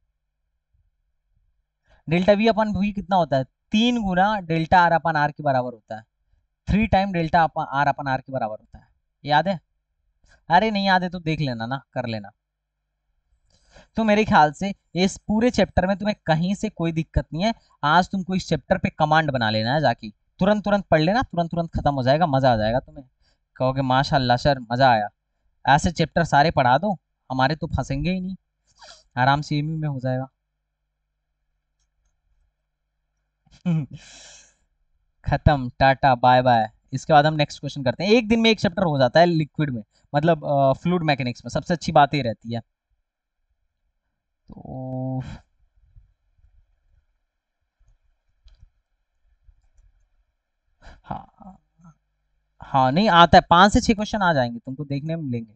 Delta V upon V कितना होता है? तीन गुना डेल्टा आर अपन आर के बराबर होता है। Three time delta R upon R के बराबर होता है, याद है? अरे नहीं याद है तो देख लेना ना, कर लेना। तो मेरे ख्याल से इस पूरे चैप्टर में तुम्हें कहीं से कोई दिक्कत नहीं है। आज तुमको इस चैप्टर पे कमांड बना लेना है जाके, तुरंत तुरंत पढ़ लेना, तुरंत तुरंत खत्म हो जाएगा, मजा आ जाएगा तुम्हें। कहोगे माशाल्लाह सर मजा आया। ऐसे चैप्टर सारे पढ़ा दो, हमारे तो फंसेंगे ही नहीं, आराम से एमयू में हो जाएगा। खत्म, टाटा बाय बाय। इसके बाद हम नेक्स्ट क्वेश्चन करते हैं। एक दिन में एक चैप्टर हो जाता है लिक्विड में, मतलब फ्लूइड मैकेनिक्स में, सबसे अच्छी बात ही रहती है। तो हाँ, हाँ नहीं आता है, पांच से छह क्वेश्चन आ जाएंगे, तुमको देखने में मिलेंगे,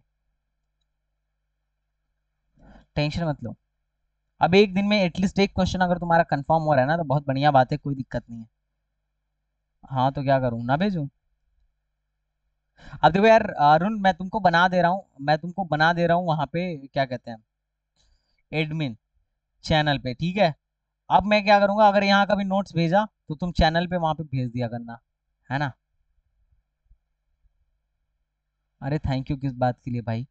टेंशन मत लो। अब एक दिन में एटलीस्ट एक क्वेश्चन अगर तुम्हारा कंफर्म हो रहा है ना, तो बहुत बढ़िया बात है, कोई दिक्कत नहीं है। हाँ तो क्या करूँ, ना भेजूँ? अब देखो यार अरुण, मैं तुमको बना दे रहा हूँ, मैं तुमको बना दे रहा हूँ वहां पे, क्या कहते हैं, एडमिन चैनल पे, ठीक है। अब मैं क्या करूंगा, अगर यहाँ कभी नोट्स भेजा तो तुम चैनल पे वहां पे भेज दिया करना, है ना? अरे थैंक यू किस बात के लिए भाई?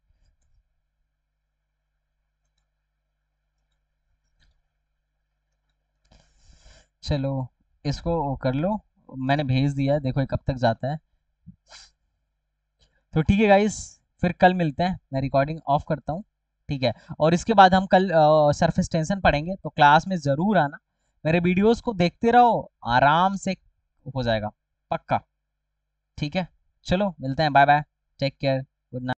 चलो इसको वो कर लो, मैंने भेज दिया है, देखो ये कब तक जाता है। तो ठीक है गाइस, फिर कल मिलते हैं, मैं रिकॉर्डिंग ऑफ करता हूँ, ठीक है। और इसके बाद हम कल सरफेस टेंशन पढ़ेंगे, तो क्लास में ज़रूर आना, मेरे वीडियोस को देखते रहो, आराम से हो जाएगा, पक्का, ठीक है। चलो मिलते हैं, bye bye, take care, good night.